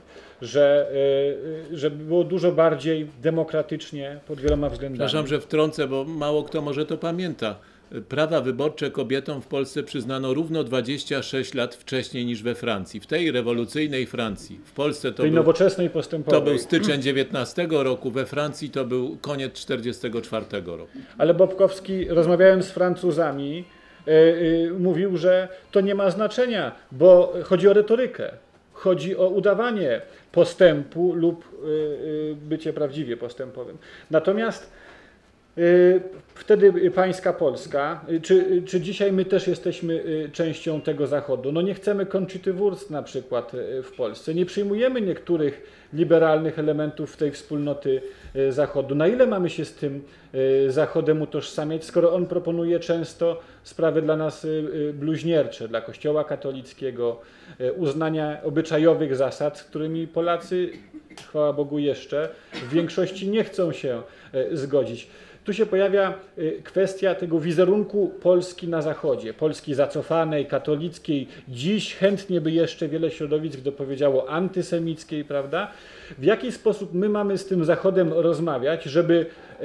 że było dużo bardziej demokratycznie pod wieloma względami. Przepraszam, że wtrącę, bo mało kto może to pamięta. Prawa wyborcze kobietom w Polsce przyznano równo 26 lat wcześniej niż we Francji. W tej rewolucyjnej Francji. W Polsce to tej nowoczesnej, postępowej. To był styczeń 19 roku, we Francji to był koniec 44 roku. Ale Bobkowski, rozmawiając z Francuzami, mówił, że to nie ma znaczenia, bo chodzi o retorykę. Chodzi o udawanie postępu lub bycie prawdziwie postępowym. Natomiast wtedy pańska Polska, czy dzisiaj my też jesteśmy częścią tego Zachodu? No nie chcemy Conchity Wurst na przykład w Polsce, nie przyjmujemy niektórych liberalnych elementów tej wspólnoty Zachodu. Na ile mamy się z tym Zachodem utożsamiać, skoro on proponuje często sprawy dla nas bluźniercze, dla Kościoła katolickiego, uznania obyczajowych zasad, z którymi Polacy, chwała Bogu jeszcze, w większości nie chcą się zgodzić. Tu się pojawia kwestia tego wizerunku Polski na Zachodzie, Polski zacofanej, katolickiej, dziś chętnie by jeszcze wiele środowisk dopowiedziało antysemickiej, prawda? W jaki sposób my mamy z tym Zachodem rozmawiać, żeby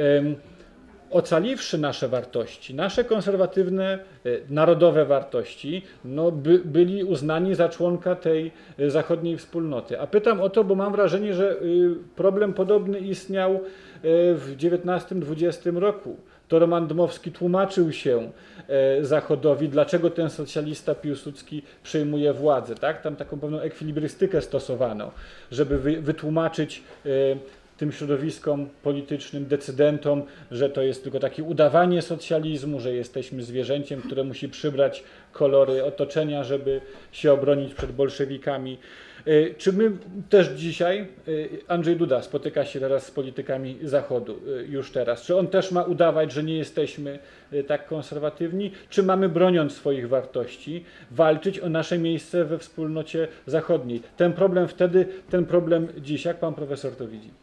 ocaliwszy nasze wartości, nasze konserwatywne, narodowe wartości, no byli uznani za członka tej zachodniej wspólnoty. A pytam o to, bo mam wrażenie, że problem podobny istniał w XIX-XX roku. To Roman Dmowski tłumaczył się Zachodowi, dlaczego ten socjalista Piłsudski przejmuje władzę. Tak? Tam taką pewną ekwilibrystykę stosowano, żeby wytłumaczyć tym środowiskom politycznym, decydentom, że to jest tylko takie udawanie socjalizmu, że jesteśmy zwierzęciem, które musi przybrać kolory otoczenia, żeby się obronić przed bolszewikami. Czy my też dzisiaj, Andrzej Duda spotyka się teraz z politykami Zachodu już teraz, czy on też ma udawać, że nie jesteśmy tak konserwatywni, czy mamy, broniąc swoich wartości, walczyć o nasze miejsce we wspólnocie zachodniej? Ten problem wtedy, ten problem dziś, jak pan profesor to widzi?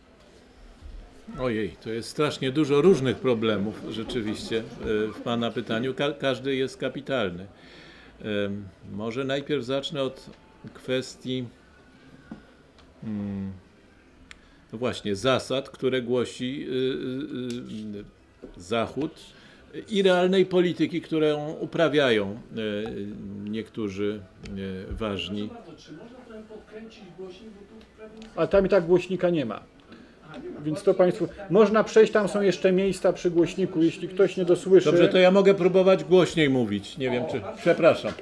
Ojej, to jest strasznie dużo różnych problemów rzeczywiście w pana pytaniu. Każdy jest kapitalny. Może najpierw zacznę od kwestii no właśnie zasad, które głosi Zachód i realnej polityki, którą uprawiają niektórzy ważni. A tam i tak głośnika nie ma. Więc to Państwu, można przejść, tam są jeszcze miejsca przy głośniku, jeśli ktoś nie dosłyszy. Dobrze, to ja mogę próbować głośniej mówić, nie wiem czy... Przepraszam.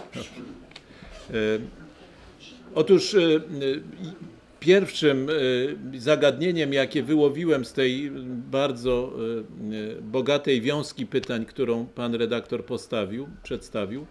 Otóż pierwszym zagadnieniem, jakie wyłowiłem z tej bardzo bogatej wiązki pytań, którą pan redaktor przedstawił,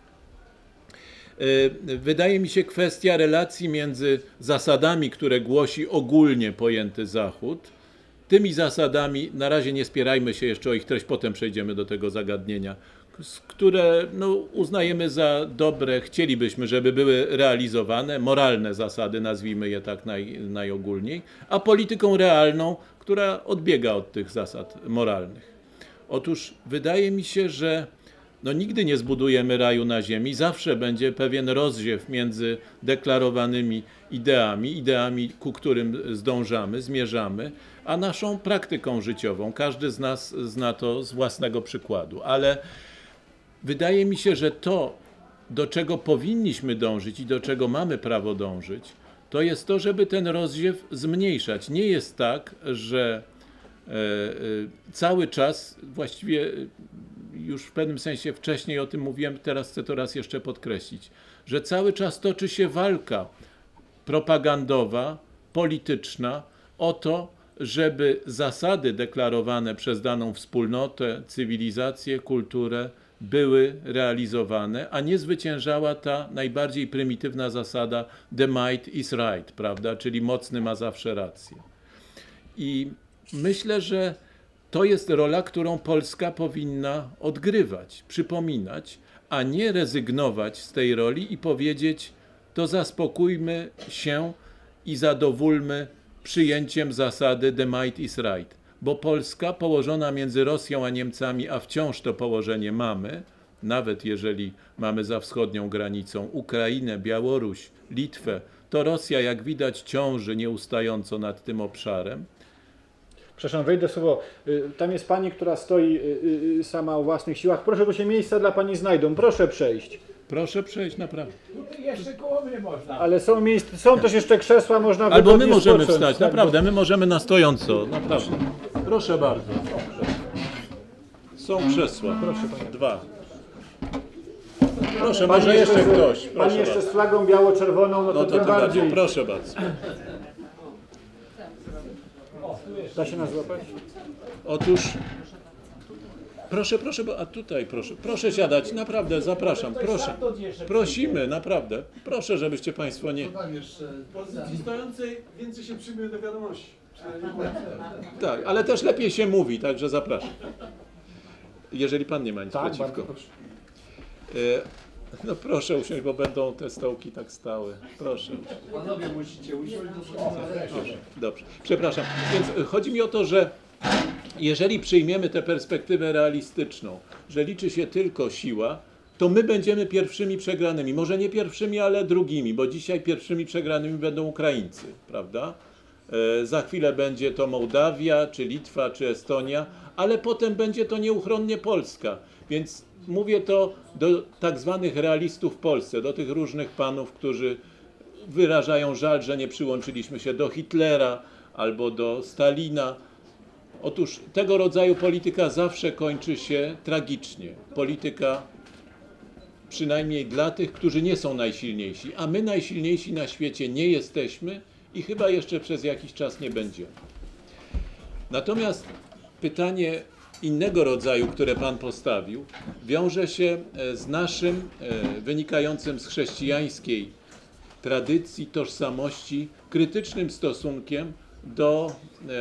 wydaje mi się kwestia relacji między zasadami, które głosi ogólnie pojęty Zachód. Tymi zasadami, na razie nie spierajmy się jeszcze o ich treść, potem przejdziemy do tego zagadnienia, które no, uznajemy za dobre, chcielibyśmy, żeby były realizowane, moralne zasady, nazwijmy je tak najogólniej, a polityką realną, która odbiega od tych zasad moralnych. Otóż wydaje mi się, że no, nigdy nie zbudujemy raju na ziemi, zawsze będzie pewien rozziew między deklarowanymi ideami, ku którym zmierzamy, a naszą praktyką życiową. Każdy z nas zna to z własnego przykładu, ale wydaje mi się, że to, do czego powinniśmy dążyć i do czego mamy prawo dążyć, to jest to, żeby ten rozziew zmniejszać. Nie jest tak, że cały czas, właściwie już w pewnym sensie wcześniej o tym mówiłem, teraz chcę to raz jeszcze podkreślić, że cały czas toczy się walka propagandowa, polityczna o to, żeby zasady deklarowane przez daną wspólnotę, cywilizację, kulturę były realizowane, a nie zwyciężała ta najbardziej prymitywna zasada the might is right, prawda? Czyli mocny ma zawsze rację. I myślę, że to jest rola, którą Polska powinna odgrywać, przypominać, a nie rezygnować z tej roli i powiedzieć, to zaspokójmy się i zadowólmy przyjęciem zasady the might is right. Bo Polska położona między Rosją a Niemcami, a wciąż to położenie mamy, nawet jeżeli mamy za wschodnią granicą Ukrainę, Białoruś, Litwę, to Rosja, jak widać, ciąży nieustająco nad tym obszarem. Przepraszam, wejdę słowo. Tam jest pani, która stoi sama o własnych siłach. Proszę, bo się miejsca dla pani znajdą. Proszę przejść. Proszę przejść, naprawdę. Jeszcze koło mnie można. Ale są miejsca, są też jeszcze krzesła, można Albo my wygodnie możemy spocząć, wstać, tak, naprawdę, my możemy na stojąco, naprawdę. Proszę bardzo. Są krzesła. Proszę pani. 2. Proszę, Pani może jeszcze ktoś. Pani Proszę jeszcze bardzo. z flagą biało-czerwoną, no No to to tym tym bardziej. bardziej, proszę bardzo. Da się nas złapać? Otóż, proszę, a tutaj proszę siadać, naprawdę, zapraszam, proszę. Prosimy, naprawdę. Proszę, żebyście Państwo nie... W pozycji stojącej więcej się przyjmuje do wiadomości. Tak, ale też lepiej się mówi, także zapraszam. Jeżeli Pan nie ma nic Tak, przeciwko. bardzo proszę. No proszę usiąść, bo będą te stołki tak stałe. Proszę. Panowie musicie usiąść do Dobrze, przepraszam. Więc chodzi mi o to, że jeżeli przyjmiemy tę perspektywę realistyczną, że liczy się tylko siła, to my będziemy pierwszymi przegranymi. Może nie pierwszymi, ale drugimi, bo dzisiaj pierwszymi przegranymi będą Ukraińcy, prawda? Za chwilę będzie to Mołdawia, czy Litwa, czy Estonia, ale potem będzie to nieuchronnie Polska. Więc mówię to do tak zwanych realistów w Polsce, do tych różnych panów, którzy wyrażają żal, że nie przyłączyliśmy się do Hitlera albo do Stalina. Otóż tego rodzaju polityka zawsze kończy się tragicznie. Polityka przynajmniej dla tych, którzy nie są najsilniejsi, a my najsilniejsi na świecie nie jesteśmy i chyba jeszcze przez jakiś czas nie będziemy. Natomiast pytanie innego rodzaju, które Pan postawił, wiąże się z naszym, wynikającym z chrześcijańskiej tradycji, tożsamości, krytycznym stosunkiem do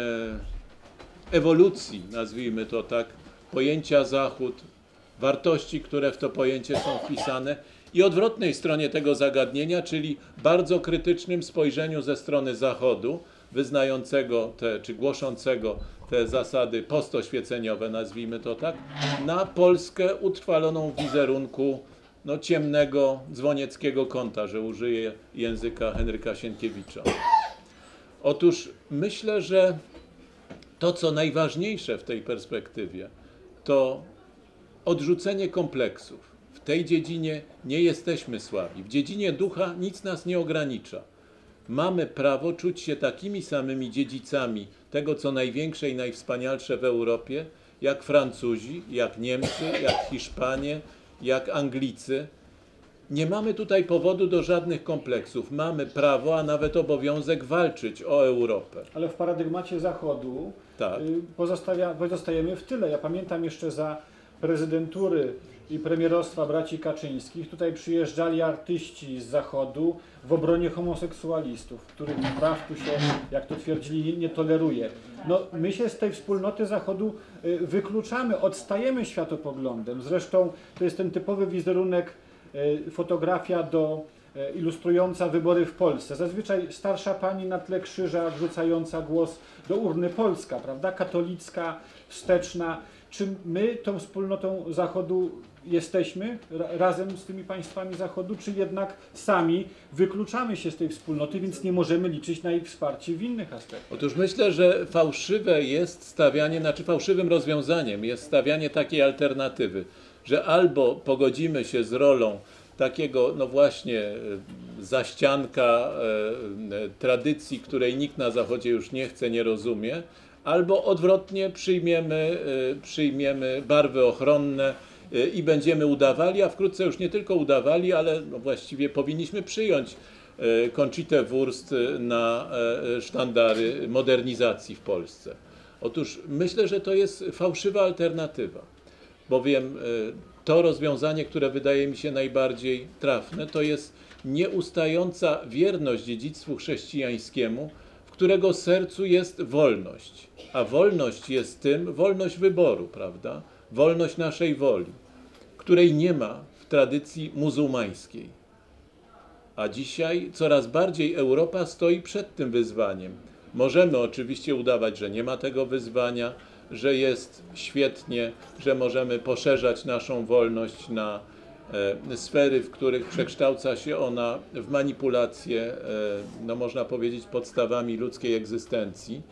ewolucji, nazwijmy to tak, pojęcia Zachód, wartości, które w to pojęcie są wpisane i odwrotnej stronie tego zagadnienia, czyli bardzo krytycznym spojrzeniu ze strony Zachodu, wyznającego czy głoszącego te zasady postoświeceniowe, nazwijmy to tak, na Polskę utrwaloną w wizerunku ciemnego, dzwonieckiego kąta, że użyję języka Henryka Sienkiewicza. Otóż myślę, że to, co najważniejsze w tej perspektywie, to odrzucenie kompleksów. W tej dziedzinie nie jesteśmy słabi. W dziedzinie ducha nic nas nie ogranicza. Mamy prawo czuć się takimi samymi dziedzicami tego, co największe i najwspanialsze w Europie, jak Francuzi, jak Niemcy, jak Hiszpanie, jak Anglicy. Nie mamy tutaj powodu do żadnych kompleksów. Mamy prawo, a nawet obowiązek walczyć o Europę. Ale w paradygmacie Zachodu Tak. pozostajemy w tyle. Ja pamiętam jeszcze za prezydentury i premierostwa braci Kaczyńskich tutaj przyjeżdżali artyści z Zachodu w obronie homoseksualistów, których praw tu się, jak to twierdzili, nie toleruje. No, my się z tej wspólnoty Zachodu wykluczamy, odstajemy światopoglądem. Zresztą to jest ten typowy wizerunek, fotografia ilustrująca wybory w Polsce. Zazwyczaj starsza pani na tle krzyża wrzucająca głos do urny Polska, prawda? Katolicka, wsteczna. Czy my tą wspólnotą Zachodu jesteśmy razem z tymi państwami Zachodu, czy jednak sami wykluczamy się z tej wspólnoty, więc nie możemy liczyć na ich wsparcie w innych aspektach? Otóż myślę, że fałszywe jest stawianie, fałszywym rozwiązaniem jest stawianie takiej alternatywy, że albo pogodzimy się z rolą takiego, właśnie, zaścianka tradycji, której nikt na Zachodzie już nie chce, nie rozumie, albo odwrotnie przyjmiemy barwy ochronne i będziemy udawali, a wkrótce już nie tylko udawali, ale właściwie powinniśmy przyjąć Conchitę Wurst na sztandary modernizacji w Polsce. Otóż myślę, że to jest fałszywa alternatywa, bowiem to rozwiązanie, które wydaje mi się najbardziej trafne, to jest nieustająca wierność dziedzictwu chrześcijańskiemu, w którego sercu jest wolność. A wolność jest wolność wyboru, prawda? Wolność naszej woli, której nie ma w tradycji muzułmańskiej. A dzisiaj coraz bardziej Europa stoi przed tym wyzwaniem. Możemy oczywiście udawać, że nie ma tego wyzwania, że jest świetnie, że możemy poszerzać naszą wolność na sfery, w których przekształca się ona w manipulację, no można powiedzieć, podstawami ludzkiej egzystencji.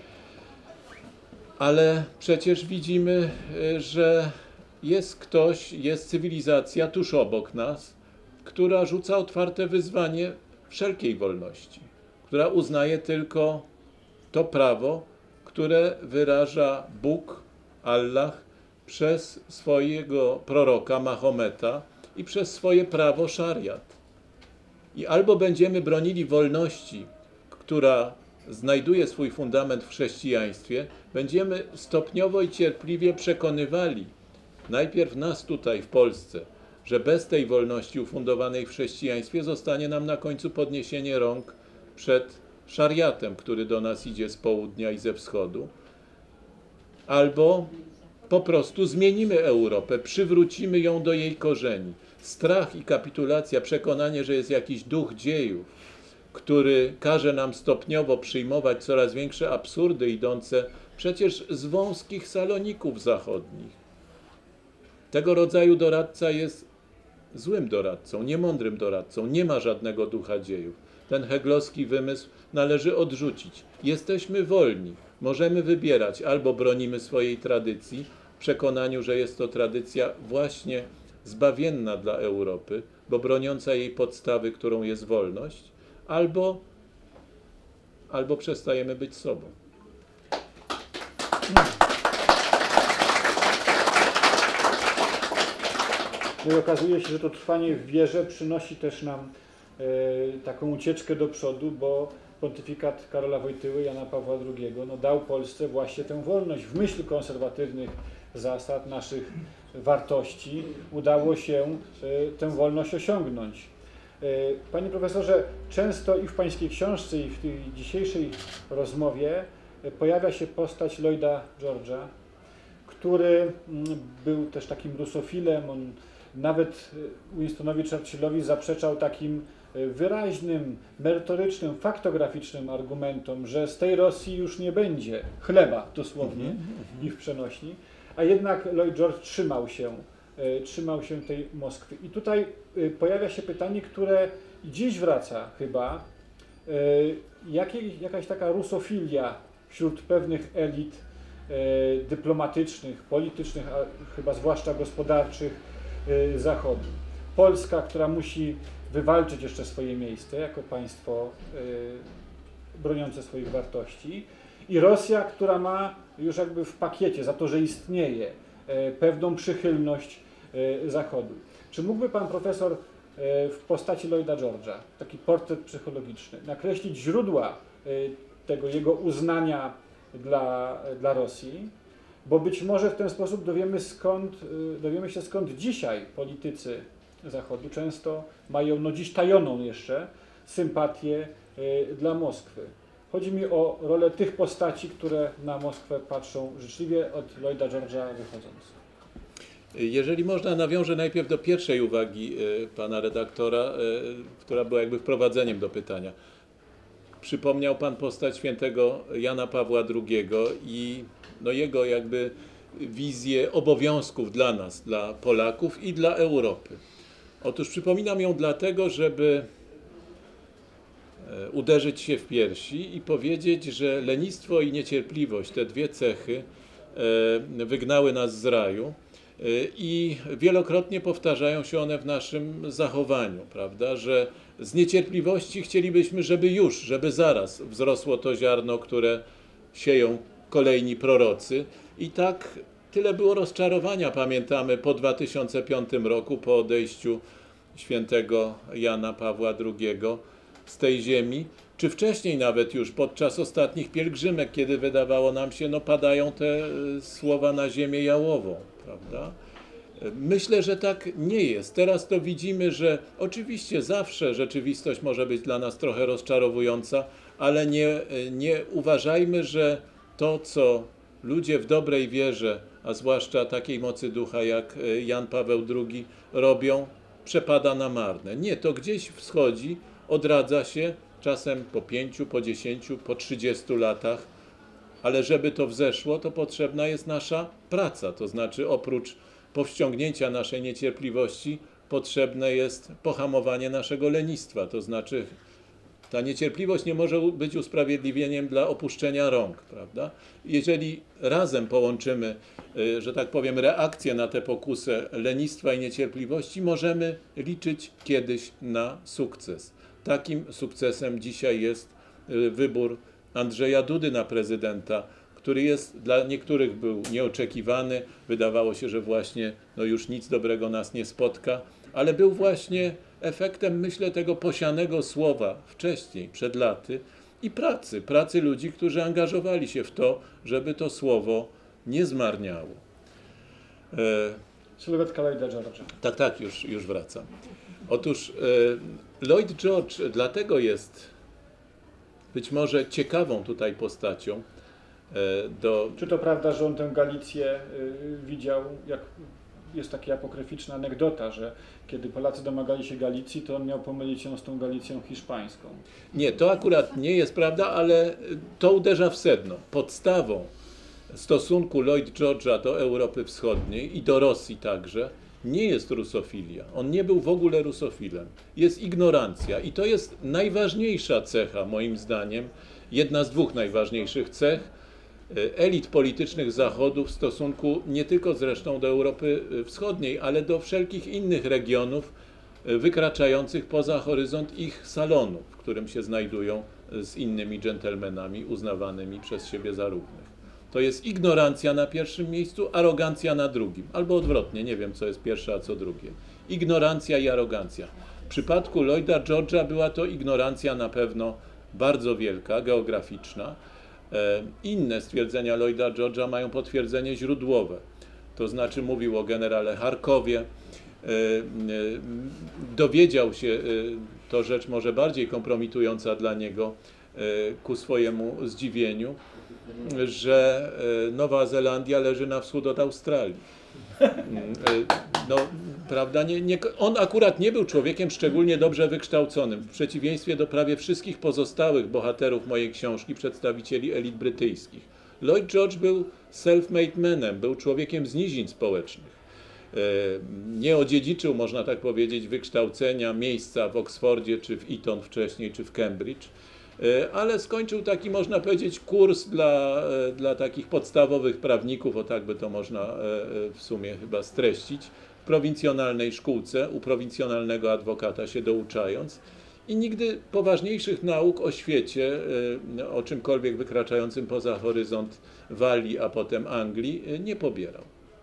Ale przecież widzimy, że jest ktoś, jest cywilizacja tuż obok nas, która rzuca otwarte wyzwanie wszelkiej wolności, która uznaje tylko to prawo, które wyraża Bóg, Allah, przez swojego proroka Mahometa i przez swoje prawo szariat. I albo będziemy bronili wolności, która znajduje swój fundament w chrześcijaństwie, będziemy stopniowo i cierpliwie przekonywali najpierw nas tutaj w Polsce, że bez tej wolności ufundowanej w chrześcijaństwie zostanie nam na końcu podniesienie rąk przed szariatem, który do nas idzie z południa i ze wschodu, albo po prostu zmienimy Europę, przywrócimy ją do jej korzeni. Strach i kapitulacja, przekonanie, że jest jakiś duch dziejów, który każe nam stopniowo przyjmować coraz większe absurdy idące przecież z wąskich saloników zachodnich. Tego rodzaju doradca jest złym doradcą, niemądrym doradcą. Nie ma żadnego ducha dziejów. Ten heglowski wymysł należy odrzucić. Jesteśmy wolni. Możemy wybierać, albo bronimy swojej tradycji w przekonaniu, że jest to tradycja właśnie zbawienna dla Europy, bo broniąca jej podstawy, którą jest wolność, albo przestajemy być sobą. No i okazuje się, że to trwanie w wierze przynosi też nam taką ucieczkę do przodu, bo pontyfikat Karola Wojtyły, Jana Pawła II dał Polsce właśnie tę wolność. W myśl konserwatywnych zasad, naszych wartości udało się tę wolność osiągnąć. Panie profesorze, często i w pańskiej książce, i w tej dzisiejszej rozmowie pojawia się postać Lloyda George'a, który był też takim rusofilem. On nawet Winstonowi Churchillowi zaprzeczał takim wyraźnym, merytorycznym, faktograficznym argumentom, że z tej Rosji już nie będzie chleba, dosłownie, i w przenośni, a jednak Lloyd George trzymał się tej Moskwy. I tutaj pojawia się pytanie, które dziś wraca chyba, jakaś taka rusofilia wśród pewnych elit dyplomatycznych, politycznych, a chyba zwłaszcza gospodarczych Zachodu. Polska, która musi wywalczyć jeszcze swoje miejsce jako państwo broniące swoich wartości, i Rosja, która ma już jakby w pakiecie za to, że istnieje, pewną przychylność Zachodu. Czy mógłby pan profesor w postaci Lloyda George'a, taki portret psychologiczny, nakreślić źródła tego jego uznania dla Rosji? Bo być może w ten sposób dowiemy się skąd dzisiaj politycy Zachodu często mają, dziś tajoną jeszcze, sympatię dla Moskwy. Chodzi mi o rolę tych postaci, które na Moskwę patrzą życzliwie, od Lloyda George'a wychodząc. Jeżeli można, nawiążę najpierw do pierwszej uwagi pana redaktora, która była jakby wprowadzeniem do pytania. Przypomniał pan postać świętego Jana Pawła II i jego jakby wizję obowiązków dla nas, dla Polaków i dla Europy. Otóż przypominam ją dlatego, żeby uderzyć się w piersi i powiedzieć, że lenistwo i niecierpliwość, te dwie cechy, wygnały nas z raju i wielokrotnie powtarzają się one w naszym zachowaniu, prawda, że z niecierpliwości chcielibyśmy, żeby zaraz wzrosło to ziarno, które sieją kolejni prorocy, i tak tyle było rozczarowania, pamiętamy, po 2005 roku, po odejściu świętego Jana Pawła II z tej ziemi, czy wcześniej nawet już podczas ostatnich pielgrzymek, kiedy wydawało nam się, no padają te słowa na ziemię jałową, prawda? Myślę, że tak nie jest. Teraz to widzimy, że oczywiście zawsze rzeczywistość może być dla nas trochę rozczarowująca, ale nie uważajmy, że to, co ludzie w dobrej wierze, a zwłaszcza takiej mocy ducha jak Jan Paweł II robią, przepada na marne. Nie, to gdzieś wschodzi, odradza się, czasem po 5, po 10, po 30 latach, ale żeby to wzeszło, to potrzebna jest nasza praca, to znaczy oprócz powściągnięcia naszej niecierpliwości potrzebne jest pohamowanie naszego lenistwa, to znaczy ta niecierpliwość nie może być usprawiedliwieniem dla opuszczenia rąk, prawda? Jeżeli razem połączymy, że tak powiem, reakcję na tę pokusę lenistwa i niecierpliwości, możemy liczyć kiedyś na sukces. Takim sukcesem dzisiaj jest wybór Andrzeja Dudy na prezydenta, który jest dla niektórych był nieoczekiwany, wydawało się, że właśnie no już nic dobrego nas nie spotka, ale był właśnie efektem, myślę, tego posianego słowa wcześniej, przed laty i pracy ludzi, którzy angażowali się w to, żeby to słowo nie zmarniało. Sylwetka Lloyda George'a. Tak, już wracam. Otóż Lloyd George dlatego jest być może ciekawą tutaj postacią. Czy to prawda, że on tę Galicję widział, jak jest taka apokryficzna anegdota, że kiedy Polacy domagali się Galicji, to on miał pomylić ją z tą Galicją hiszpańską? Nie, to akurat nie jest prawda, ale to uderza w sedno. Podstawą stosunku Lloyd George'a do Europy Wschodniej i do Rosji także nie jest rusofilia. On nie był w ogóle rusofilem. Jest ignorancja i to jest najważniejsza cecha, moim zdaniem, jedna z dwóch najważniejszych cech elit politycznych Zachodu w stosunku nie tylko zresztą do Europy Wschodniej, ale do wszelkich innych regionów wykraczających poza horyzont ich salonu, w którym się znajdują z innymi dżentelmenami uznawanymi przez siebie za równych. To jest ignorancja na pierwszym miejscu, arogancja na drugim, albo odwrotnie, nie wiem co jest pierwsze, a co drugie. Ignorancja i arogancja. W przypadku Lloyda George'a była to ignorancja na pewno bardzo wielka, geograficzna. Inne stwierdzenia Lloyda George'a mają potwierdzenie źródłowe. To znaczy mówił o generale Charkowie, dowiedział się, to rzecz może bardziej kompromitująca dla niego ku swojemu zdziwieniu, że Nowa Zelandia leży na wschód od Australii. No, prawda? On akurat nie był człowiekiem szczególnie dobrze wykształconym, w przeciwieństwie do prawie wszystkich pozostałych bohaterów mojej książki, przedstawicieli elit brytyjskich. Lloyd George był self-made manem, był człowiekiem z nizin społecznych. Nie odziedziczył, można tak powiedzieć, wykształcenia, miejsca w Oksfordzie, czy w Eton wcześniej, czy w Cambridge, ale skończył taki, można powiedzieć, kurs dla takich podstawowych prawników, o tak by to można w sumie chyba streścić, w prowincjonalnej szkółce, u prowincjonalnego adwokata się douczając i nigdy poważniejszych nauk o świecie, o czymkolwiek wykraczającym poza horyzont Walii, a potem Anglii, nie pobierał.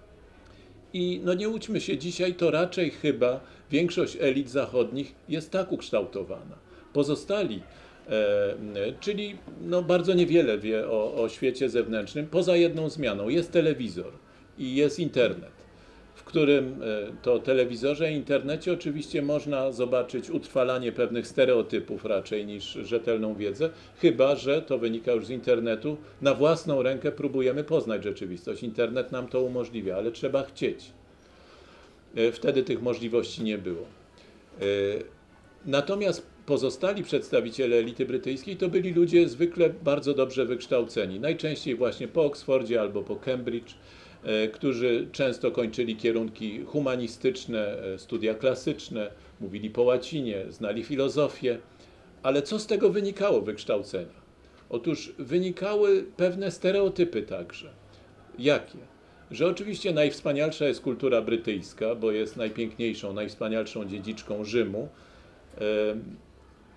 I no nie łudźmy się, dzisiaj to raczej chyba większość elit zachodnich jest tak ukształtowana. Pozostali, czyli no bardzo niewiele wie o świecie zewnętrznym, poza jedną zmianą. Jest telewizor i jest internet, w którym to telewizorze i internecie oczywiście można zobaczyć utrwalanie pewnych stereotypów raczej niż rzetelną wiedzę, chyba że to wynika już z internetu. Na własną rękę próbujemy poznać rzeczywistość. Internet nam to umożliwia, ale trzeba chcieć. Wtedy tych możliwości nie było. Natomiast pozostali przedstawiciele elity brytyjskiej to byli ludzie zwykle bardzo dobrze wykształceni, najczęściej właśnie po Oksfordzie albo po Cambridge, którzy często kończyli kierunki humanistyczne, studia klasyczne, mówili po łacinie, znali filozofię, ale co z tego wynikało wykształcenia? Otóż wynikały pewne stereotypy także. Jakie? Że oczywiście najwspanialsza jest kultura brytyjska, bo jest najpiękniejszą, najwspanialszą dziedziczką Rzymu.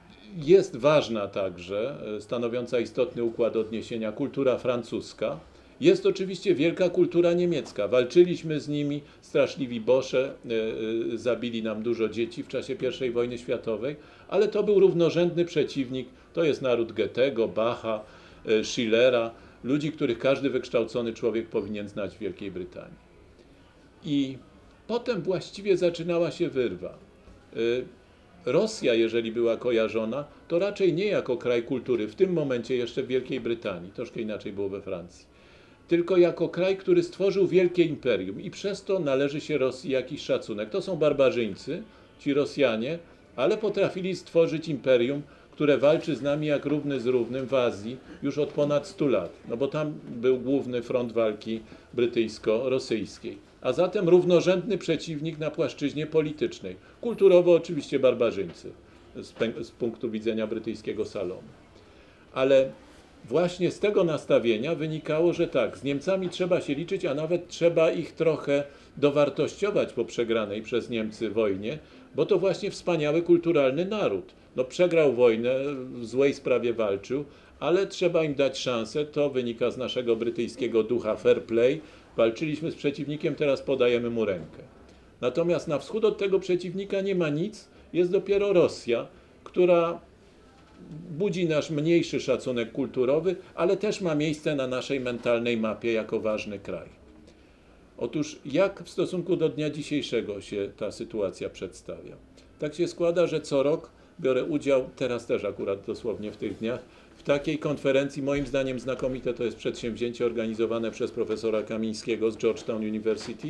Jest ważna także, stanowiąca istotny układ odniesienia, kultura francuska Jest oczywiście wielka kultura niemiecka. Walczyliśmy z nimi, straszliwi Bosze, zabili nam dużo dzieci w czasie I wojny światowej, ale to był równorzędny przeciwnik. To jest naród Goethego, Bacha, Schillera, ludzi, których każdy wykształcony człowiek powinien znać w Wielkiej Brytanii. I potem właściwie zaczynała się wyrwa. Rosja, jeżeli była kojarzona, to raczej nie jako kraj kultury, w tym momencie jeszcze w Wielkiej Brytanii, troszkę inaczej było we Francji, tylko jako kraj, który stworzył wielkie imperium i przez to należy się Rosji jakiś szacunek. To są barbarzyńcy, ci Rosjanie, ale potrafili stworzyć imperium, które walczy z nami jak równy z równym w Azji już od ponad 100 lat, no bo tam był główny front walki brytyjsko-rosyjskiej. A zatem równorzędny przeciwnik na płaszczyźnie politycznej. Kulturowo oczywiście barbarzyńcy z punktu widzenia brytyjskiego salonu. Ale właśnie z tego nastawienia wynikało, że tak, z Niemcami trzeba się liczyć, a nawet trzeba ich trochę dowartościować po przegranej przez Niemcy wojnie, bo to właśnie wspaniały kulturalny naród. No przegrał wojnę, w złej sprawie walczył, ale trzeba im dać szansę, to wynika z naszego brytyjskiego ducha fair play. Walczyliśmy z przeciwnikiem, teraz podajemy mu rękę. Natomiast na wschód od tego przeciwnika nie ma nic, jest dopiero Rosja, która budzi nasz mniejszy szacunek kulturowy, ale też ma miejsce na naszej mentalnej mapie jako ważny kraj. Otóż jak w stosunku do dnia dzisiejszego się ta sytuacja przedstawia? Tak się składa, że co rok biorę udział, teraz też akurat dosłownie w tych dniach, w takiej konferencji, moim zdaniem znakomite, to jest przedsięwzięcie organizowane przez profesora Kamińskiego z Georgetown University.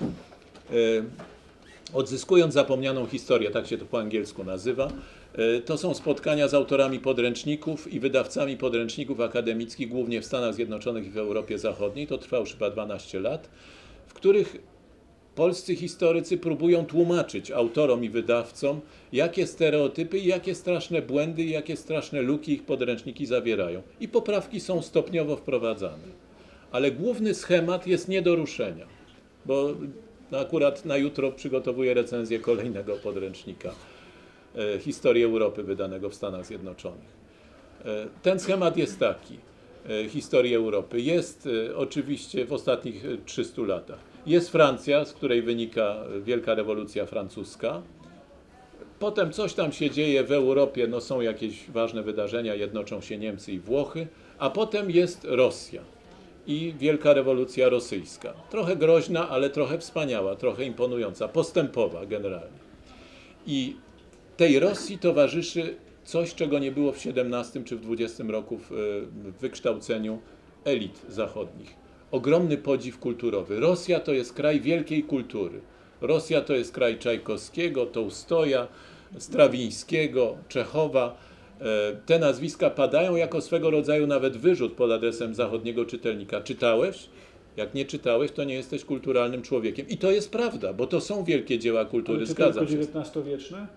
Odzyskując zapomnianą historię, tak się to po angielsku nazywa. To są spotkania z autorami podręczników i wydawcami podręczników akademickich, głównie w Stanach Zjednoczonych i w Europie Zachodniej. To trwa już chyba 12 lat, w których polscy historycy próbują tłumaczyć autorom i wydawcom, jakie stereotypy i jakie straszne błędy i jakie straszne luki ich podręczniki zawierają. I poprawki są stopniowo wprowadzane. Ale główny schemat jest nie do ruszenia, bo akurat na jutro przygotowuję recenzję kolejnego podręcznika Historii Europy wydanego w Stanach Zjednoczonych. Ten schemat jest taki, historii Europy. Jest oczywiście w ostatnich 300 latach. Jest Francja, z której wynika Wielka Rewolucja Francuska. Potem coś tam się dzieje w Europie, no są jakieś ważne wydarzenia, jednoczą się Niemcy i Włochy, a potem jest Rosja i Wielka Rewolucja Rosyjska. Trochę groźna, ale trochę wspaniała, trochę imponująca, postępowa generalnie. I tej Rosji towarzyszy coś, czego nie było w XVII czy w XX roku w wykształceniu elit zachodnich. Ogromny podziw kulturowy. Rosja to jest kraj wielkiej kultury. Rosja to jest kraj Czajkowskiego, Tołstoja, Strawińskiego, Czechowa. Te nazwiska padają jako swego rodzaju nawet wyrzut pod adresem zachodniego czytelnika. Czytałeś? Jak nie czytałeś, to nie jesteś kulturalnym człowiekiem. I to jest prawda, bo to są wielkie dzieła kultury, Ale czy zgadzam się. tylko XIX-wieczne?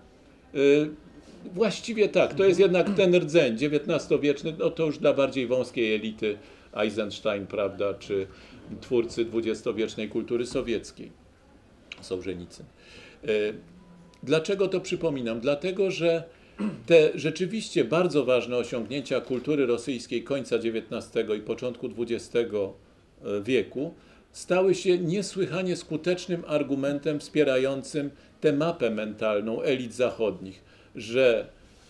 Właściwie tak, to jest jednak ten rdzeń XIX-wieczny, no to już dla bardziej wąskiej elity Eisenstein, prawda, czy twórcy dwudziestowiecznej kultury sowieckiej, Sołżenicyn. Dlaczego to przypominam? Dlatego, że te rzeczywiście bardzo ważne osiągnięcia kultury rosyjskiej końca XIX i początku XX wieku stały się niesłychanie skutecznym argumentem wspierającym tę mapę mentalną elit zachodnich, że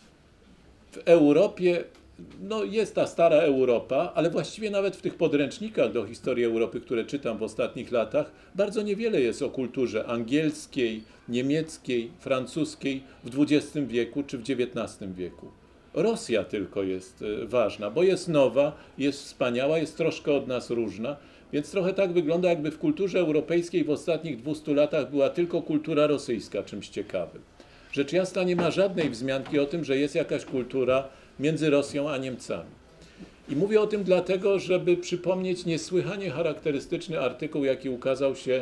w Europie no jest ta stara Europa, ale właściwie nawet w tych podręcznikach do historii Europy, które czytam w ostatnich latach, bardzo niewiele jest o kulturze angielskiej, niemieckiej, francuskiej w XX wieku czy w XIX wieku. Rosja tylko jest ważna, bo jest nowa, jest wspaniała, jest troszkę od nas różna, więc trochę tak wygląda, jakby w kulturze europejskiej w ostatnich 200 latach była tylko kultura rosyjska czymś ciekawym. Rzecz jasna nie ma żadnej wzmianki o tym, że jest jakaś kultura między Rosją a Niemcami. I mówię o tym dlatego, żeby przypomnieć niesłychanie charakterystyczny artykuł, jaki ukazał się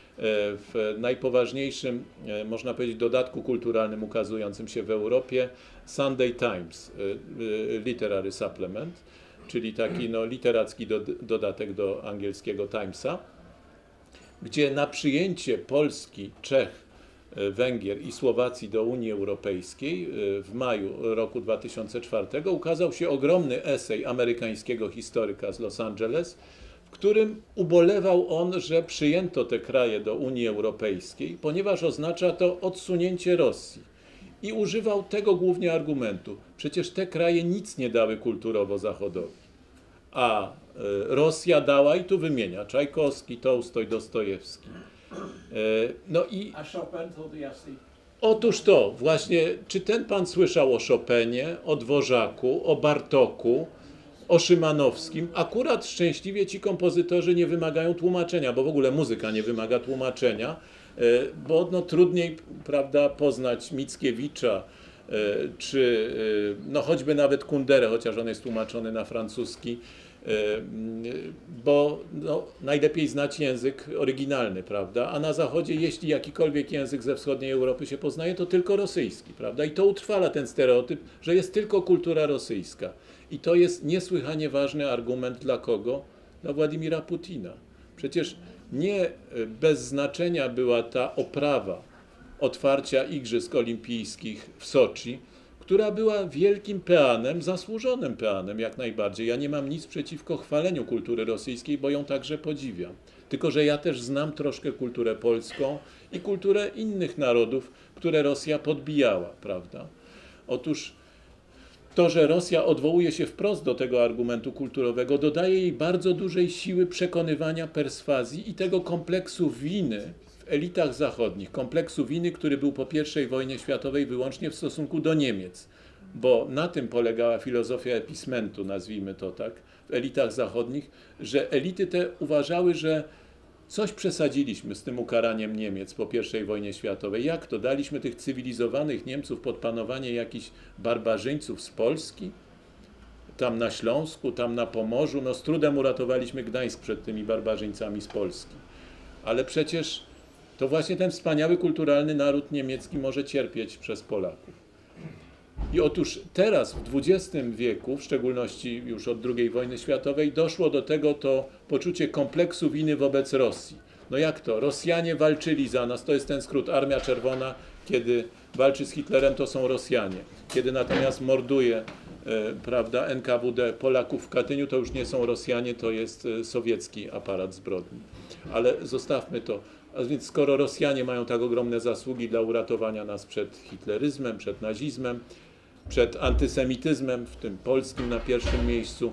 w najpoważniejszym, można powiedzieć, dodatku kulturalnym ukazującym się w Europie, Sunday Times Literary Supplement, czyli taki no, literacki dodatek do angielskiego Timesa, gdzie na przyjęcie Polski, Czech, Węgier i Słowacji do Unii Europejskiej w maju roku 2004 ukazał się ogromny esej amerykańskiego historyka z Los Angeles, w którym ubolewał on, że przyjęto te kraje do Unii Europejskiej, ponieważ oznacza to odsunięcie Rosji. I używał tego głównie argumentu. Przecież te kraje nic nie dały kulturowo Zachodowi. A Rosja dała, i tu wymienia, Czajkowski, Tołstoj, Dostojewski. No i A Chopin to jasny. otóż to, właśnie, czy ten pan słyszał o Chopinie, o Dworzaku, o Bartoku, o Szymanowskim? Akurat szczęśliwie ci kompozytorzy nie wymagają tłumaczenia, bo w ogóle muzyka nie wymaga tłumaczenia, bo no, trudniej, prawda, poznać Mickiewicza, czy no, choćby nawet Kunderę, chociaż on jest tłumaczony na francuski, bo no, najlepiej znać język oryginalny, prawda? A na Zachodzie, jeśli jakikolwiek język ze wschodniej Europy się poznaje, to tylko rosyjski, prawda? I to utrwala ten stereotyp, że jest tylko kultura rosyjska. I to jest niesłychanie ważny argument dla kogo? Dla Władimira Putina. Przecież nie bez znaczenia była ta oprawa otwarcia Igrzysk Olimpijskich w Soczi, która była wielkim peanem, zasłużonym peanem jak najbardziej. Ja nie mam nic przeciwko chwaleniu kultury rosyjskiej, bo ją także podziwiam. Tylko że ja też znam troszkę kulturę polską i kulturę innych narodów, które Rosja podbijała, prawda? Otóż to, że Rosja odwołuje się wprost do tego argumentu kulturowego, dodaje jej bardzo dużej siły przekonywania, perswazji i tego kompleksu winy w elitach zachodnich. Kompleksu winy, który był po I wojnie światowej wyłącznie w stosunku do Niemiec. Bo na tym polegała filozofia epismentu, nazwijmy to tak, w elitach zachodnich, że elity te uważały, że coś przesadziliśmy z tym ukaraniem Niemiec po I wojnie światowej. Jak to? Daliśmy tych cywilizowanych Niemców pod panowanie jakichś barbarzyńców z Polski? Tam na Śląsku, tam na Pomorzu. No z trudem uratowaliśmy Gdańsk przed tymi barbarzyńcami z Polski. Ale przecież to właśnie ten wspaniały kulturalny naród niemiecki może cierpieć przez Polaków. I otóż teraz w XX wieku, w szczególności już od II wojny światowej, doszło do tego to poczucie kompleksu winy wobec Rosji. No jak to? Rosjanie walczyli za nas, to jest ten skrót, Armia Czerwona, kiedy walczy z Hitlerem, to są Rosjanie. Kiedy natomiast morduje, prawda, NKWD Polaków w Katyniu, to już nie są Rosjanie, to jest sowiecki aparat zbrodni. Ale zostawmy to. A więc skoro Rosjanie mają tak ogromne zasługi dla uratowania nas przed hitleryzmem, przed nazizmem, przed antysemityzmem, w tym polskim na pierwszym miejscu,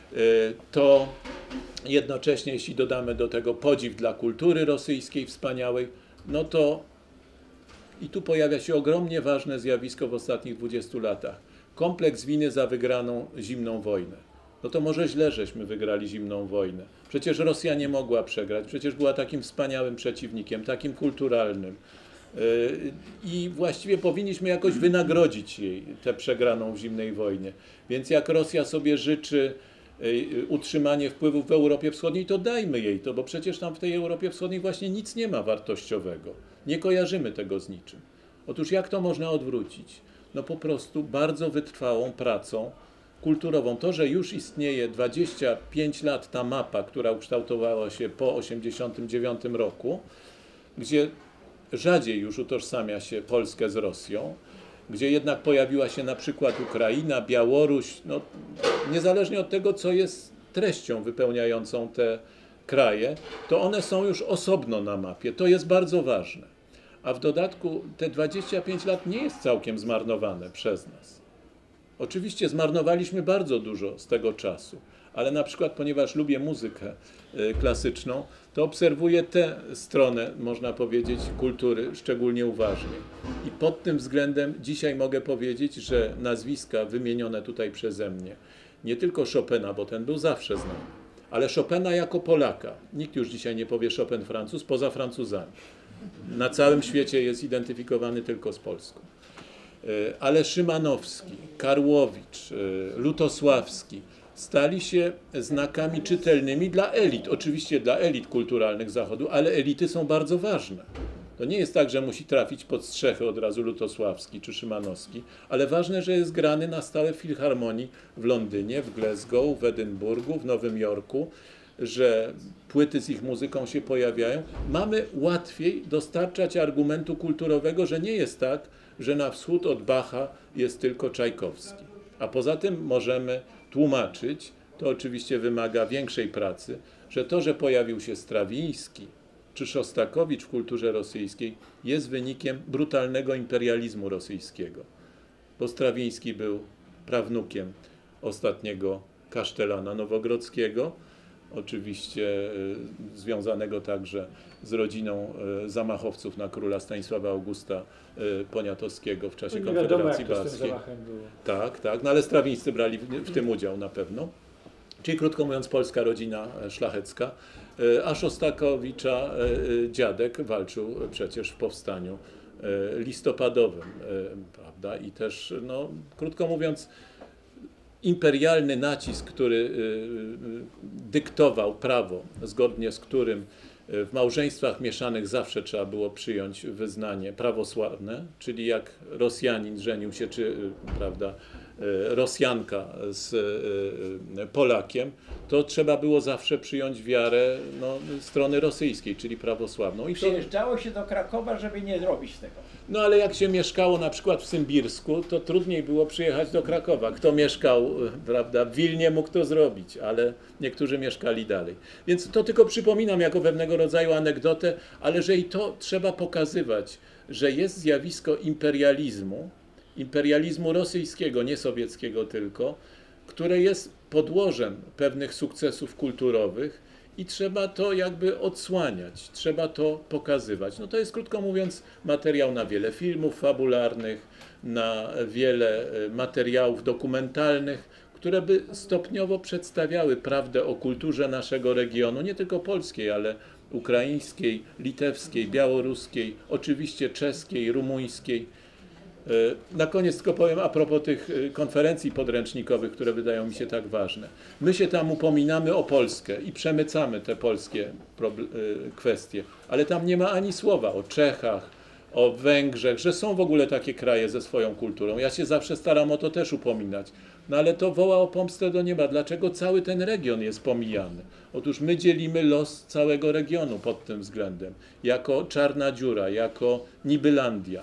to jednocześnie, jeśli dodamy do tego podziw dla kultury rosyjskiej wspaniałej, no to i tu pojawia się ogromnie ważne zjawisko w ostatnich 20 latach. Kompleks winy za wygraną zimną wojnę. No to może źle, żeśmy wygrali zimną wojnę. Przecież Rosja nie mogła przegrać, przecież była takim wspaniałym przeciwnikiem, takim kulturalnym. I właściwie powinniśmy jakoś wynagrodzić jej tę przegraną w zimnej wojnie. Więc jak Rosja sobie życzy utrzymanie wpływów w Europie Wschodniej, to dajmy jej to, bo przecież tam w tej Europie Wschodniej właśnie nic nie ma wartościowego. Nie kojarzymy tego z niczym. Otóż jak to można odwrócić? No po prostu bardzo wytrwałą pracą kulturową. To, że już istnieje 25 lat ta mapa, która ukształtowała się po 1989 roku, gdzie rzadziej już utożsamia się Polskę z Rosją, gdzie jednak pojawiła się na przykład Ukraina, Białoruś, no, niezależnie od tego, co jest treścią wypełniającą te kraje, to one są już osobno na mapie. To jest bardzo ważne. A w dodatku te 25 lat nie jest całkiem zmarnowane przez nas. Oczywiście zmarnowaliśmy bardzo dużo z tego czasu, ale na przykład, ponieważ lubię muzykę klasyczną, to obserwuję tę stronę, można powiedzieć, kultury szczególnie uważnie. I pod tym względem dzisiaj mogę powiedzieć, że nazwiska wymienione tutaj przeze mnie, nie tylko Chopina, bo ten był zawsze znany, ale Chopina jako Polaka. Nikt już dzisiaj nie powie Chopin Francuz, poza Francuzami. Na całym świecie jest identyfikowany tylko z Polską. Ale Szymanowski, Karłowicz, Lutosławski stali się znakami czytelnymi dla elit. Oczywiście dla elit kulturalnych Zachodu, ale elity są bardzo ważne. To nie jest tak, że musi trafić pod strzechy od razu Lutosławski czy Szymanowski, ale ważne, że jest grany na stałe w Filharmonii w Londynie, w Glasgow, w Edynburgu, w Nowym Jorku, że płyty z ich muzyką się pojawiają. Mamy łatwiej dostarczać argumentu kulturowego, że nie jest tak, że na wschód od Bacha jest tylko Czajkowski. A poza tym możemy tłumaczyć to oczywiście wymaga większej pracy, że to, że pojawił się Strawiński czy Szostakowicz w kulturze rosyjskiej, jest wynikiem brutalnego imperializmu rosyjskiego. Bo Strawiński był prawnukiem ostatniego kasztelana nowogrodzkiego, oczywiście związanego także z rodziną zamachowców na króla Stanisława Augusta Poniatowskiego w czasie Konfederacji Barskiej. Tak, tak, no ale Strawińscy brali w tym udział na pewno. Czyli krótko mówiąc polska rodzina szlachecka, a Szostakowicza dziadek walczył przecież w powstaniu listopadowym, prawda? I też, no, krótko mówiąc, imperialny nacisk, który dyktował prawo, zgodnie z którym w małżeństwach mieszanych zawsze trzeba było przyjąć wyznanie prawosławne, czyli jak Rosjanin żenił się, czy prawda, Rosjanka z Polakiem, to trzeba było zawsze przyjąć wiarę no, strony rosyjskiej, czyli prawosławną. I Przyjeżdżało się do Krakowa, żeby nie robić tego. no ale jak się mieszkało na przykład w Symbirsku, to trudniej było przyjechać do Krakowa. Kto mieszkał, prawda, w Wilnie mógł to zrobić, ale niektórzy mieszkali dalej. Więc to tylko przypominam jako pewnego rodzaju anegdotę, ale że i to trzeba pokazywać, że jest zjawisko imperializmu rosyjskiego, nie sowieckiego tylko, które jest podłożem pewnych sukcesów kulturowych i trzeba to jakby odsłaniać, trzeba to pokazywać. No to jest, krótko mówiąc, materiał na wiele filmów fabularnych, na wiele materiałów dokumentalnych, które by stopniowo przedstawiały prawdę o kulturze naszego regionu, nie tylko polskiej, ale ukraińskiej, litewskiej, białoruskiej, oczywiście czeskiej, rumuńskiej. Na koniec tylko powiem a propos tych konferencji podręcznikowych, które wydają mi się tak ważne. My się tam upominamy o Polskę i przemycamy te polskie kwestie, ale tam nie ma ani słowa o Czechach, o Węgrzech, że są w ogóle takie kraje ze swoją kulturą. Ja się zawsze staram o to też upominać. No ale to woła o pomstę do nieba. Dlaczego cały ten region jest pomijany? Otóż my dzielimy los całego regionu pod tym względem. Jako czarna dziura, jako Nibylandia,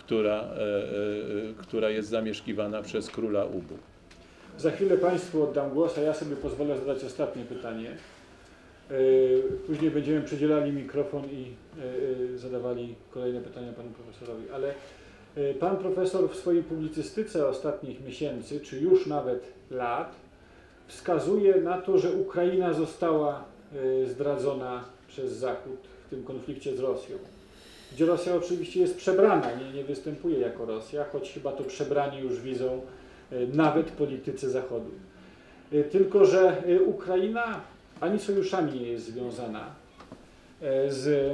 która jest zamieszkiwana przez króla Ubu. Za chwilę Państwu oddam głos, a ja sobie pozwolę zadać ostatnie pytanie. Później będziemy przydzielali mikrofon i zadawali kolejne pytania panu profesorowi, ale pan profesor w swojej publicystyce ostatnich miesięcy, czy już nawet lat, wskazuje na to, że Ukraina została zdradzona przez Zachód w tym konflikcie z Rosją. Gdzie Rosja oczywiście jest przebrana, nie występuje jako Rosja, choć chyba to przebranie już widzą nawet politycy Zachodu. Tylko że Ukraina ani sojuszami nie jest związana z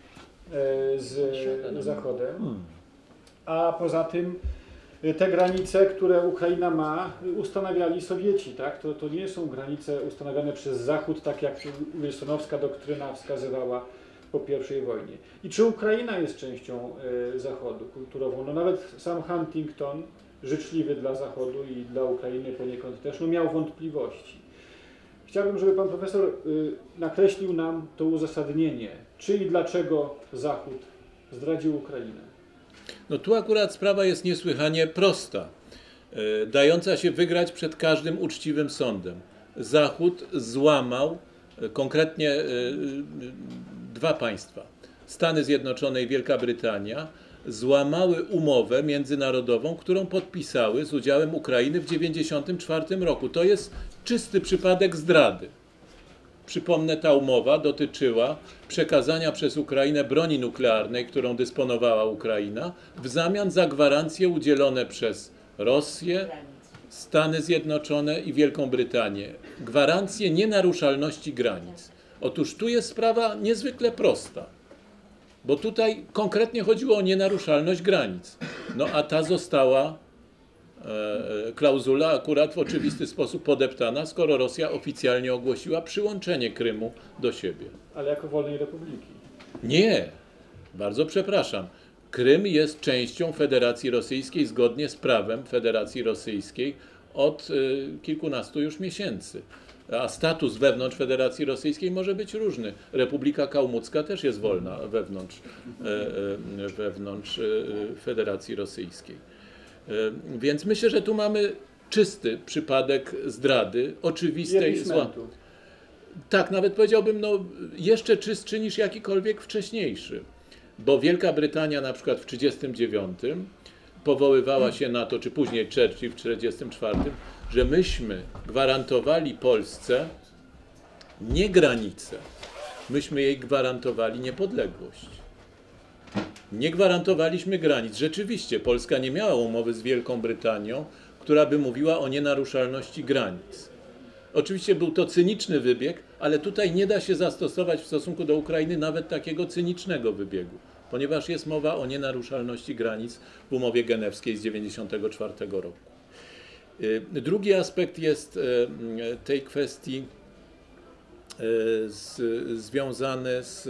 Zachodem, a poza tym te granice, które Ukraina ma, ustanawiali Sowieci, tak? To nie są granice ustanawiane przez Zachód, tak jak wilsonowska doktryna wskazywała po I wojnie. I czy Ukraina jest częścią Zachodu kulturową? No nawet sam Huntington, życzliwy dla Zachodu i dla Ukrainy poniekąd też, no miał wątpliwości. Chciałbym, żeby pan profesor nakreślił nam to uzasadnienie, czy i dlaczego Zachód zdradził Ukrainę. No tu akurat sprawa jest niesłychanie prosta, dająca się wygrać przed każdym uczciwym sądem. Zachód złamał konkretnie dwa państwa, Stany Zjednoczone i Wielka Brytania, złamały umowę międzynarodową, którą podpisały z udziałem Ukrainy w 1994 roku. To jest czysty przypadek zdrady. Przypomnę, ta umowa dotyczyła przekazania przez Ukrainę broni nuklearnej, którą dysponowała Ukraina, w zamian za gwarancje udzielone przez Rosję, Stany Zjednoczone i Wielką Brytanię. Gwarancje nienaruszalności granic. Otóż tu jest sprawa niezwykle prosta, bo tutaj konkretnie chodziło o nienaruszalność granic. No a ta została klauzula akurat w oczywisty sposób podeptana, skoro Rosja oficjalnie ogłosiła przyłączenie Krymu do siebie. Ale jako wolnej republiki. Nie, bardzo przepraszam. Krym jest częścią Federacji Rosyjskiej zgodnie z prawem Federacji Rosyjskiej od kilkunastu już miesięcy. A status wewnątrz Federacji Rosyjskiej może być różny. Republika Kałmucka też jest wolna wewnątrz Federacji Rosyjskiej. Więc myślę, że tu mamy czysty przypadek zdrady, oczywistej zła. Appeasementu. Tak, nawet powiedziałbym, no, jeszcze czystszy niż jakikolwiek wcześniejszy. Bo Wielka Brytania na przykład w 1939 powoływała się na to, czy później Churchill w 1944, że myśmy gwarantowali Polsce nie granice, myśmy jej gwarantowali niepodległość. Nie gwarantowaliśmy granic. Rzeczywiście Polska nie miała umowy z Wielką Brytanią, która by mówiła o nienaruszalności granic. Oczywiście był to cyniczny wybieg, ale tutaj nie da się zastosować w stosunku do Ukrainy nawet takiego cynicznego wybiegu, ponieważ jest mowa o nienaruszalności granic w umowie genewskiej z 1994 roku. Drugi aspekt jest tej kwestii związany z...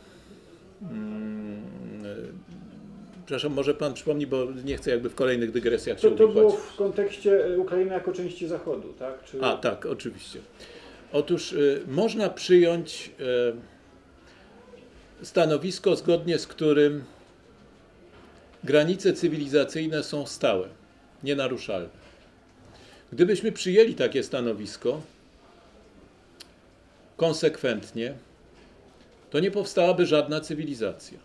Przepraszam, może pan przypomni, bo nie chcę jakby w kolejnych dygresjach się To było uwikłać. w kontekście Ukrainy jako części Zachodu, tak? Czy... A, tak, oczywiście. Otóż można przyjąć stanowisko, zgodnie z którym granice cywilizacyjne są stałe, nienaruszalne. Gdybyśmy przyjęli takie stanowisko konsekwentnie, to nie powstałaby żadna cywilizacja.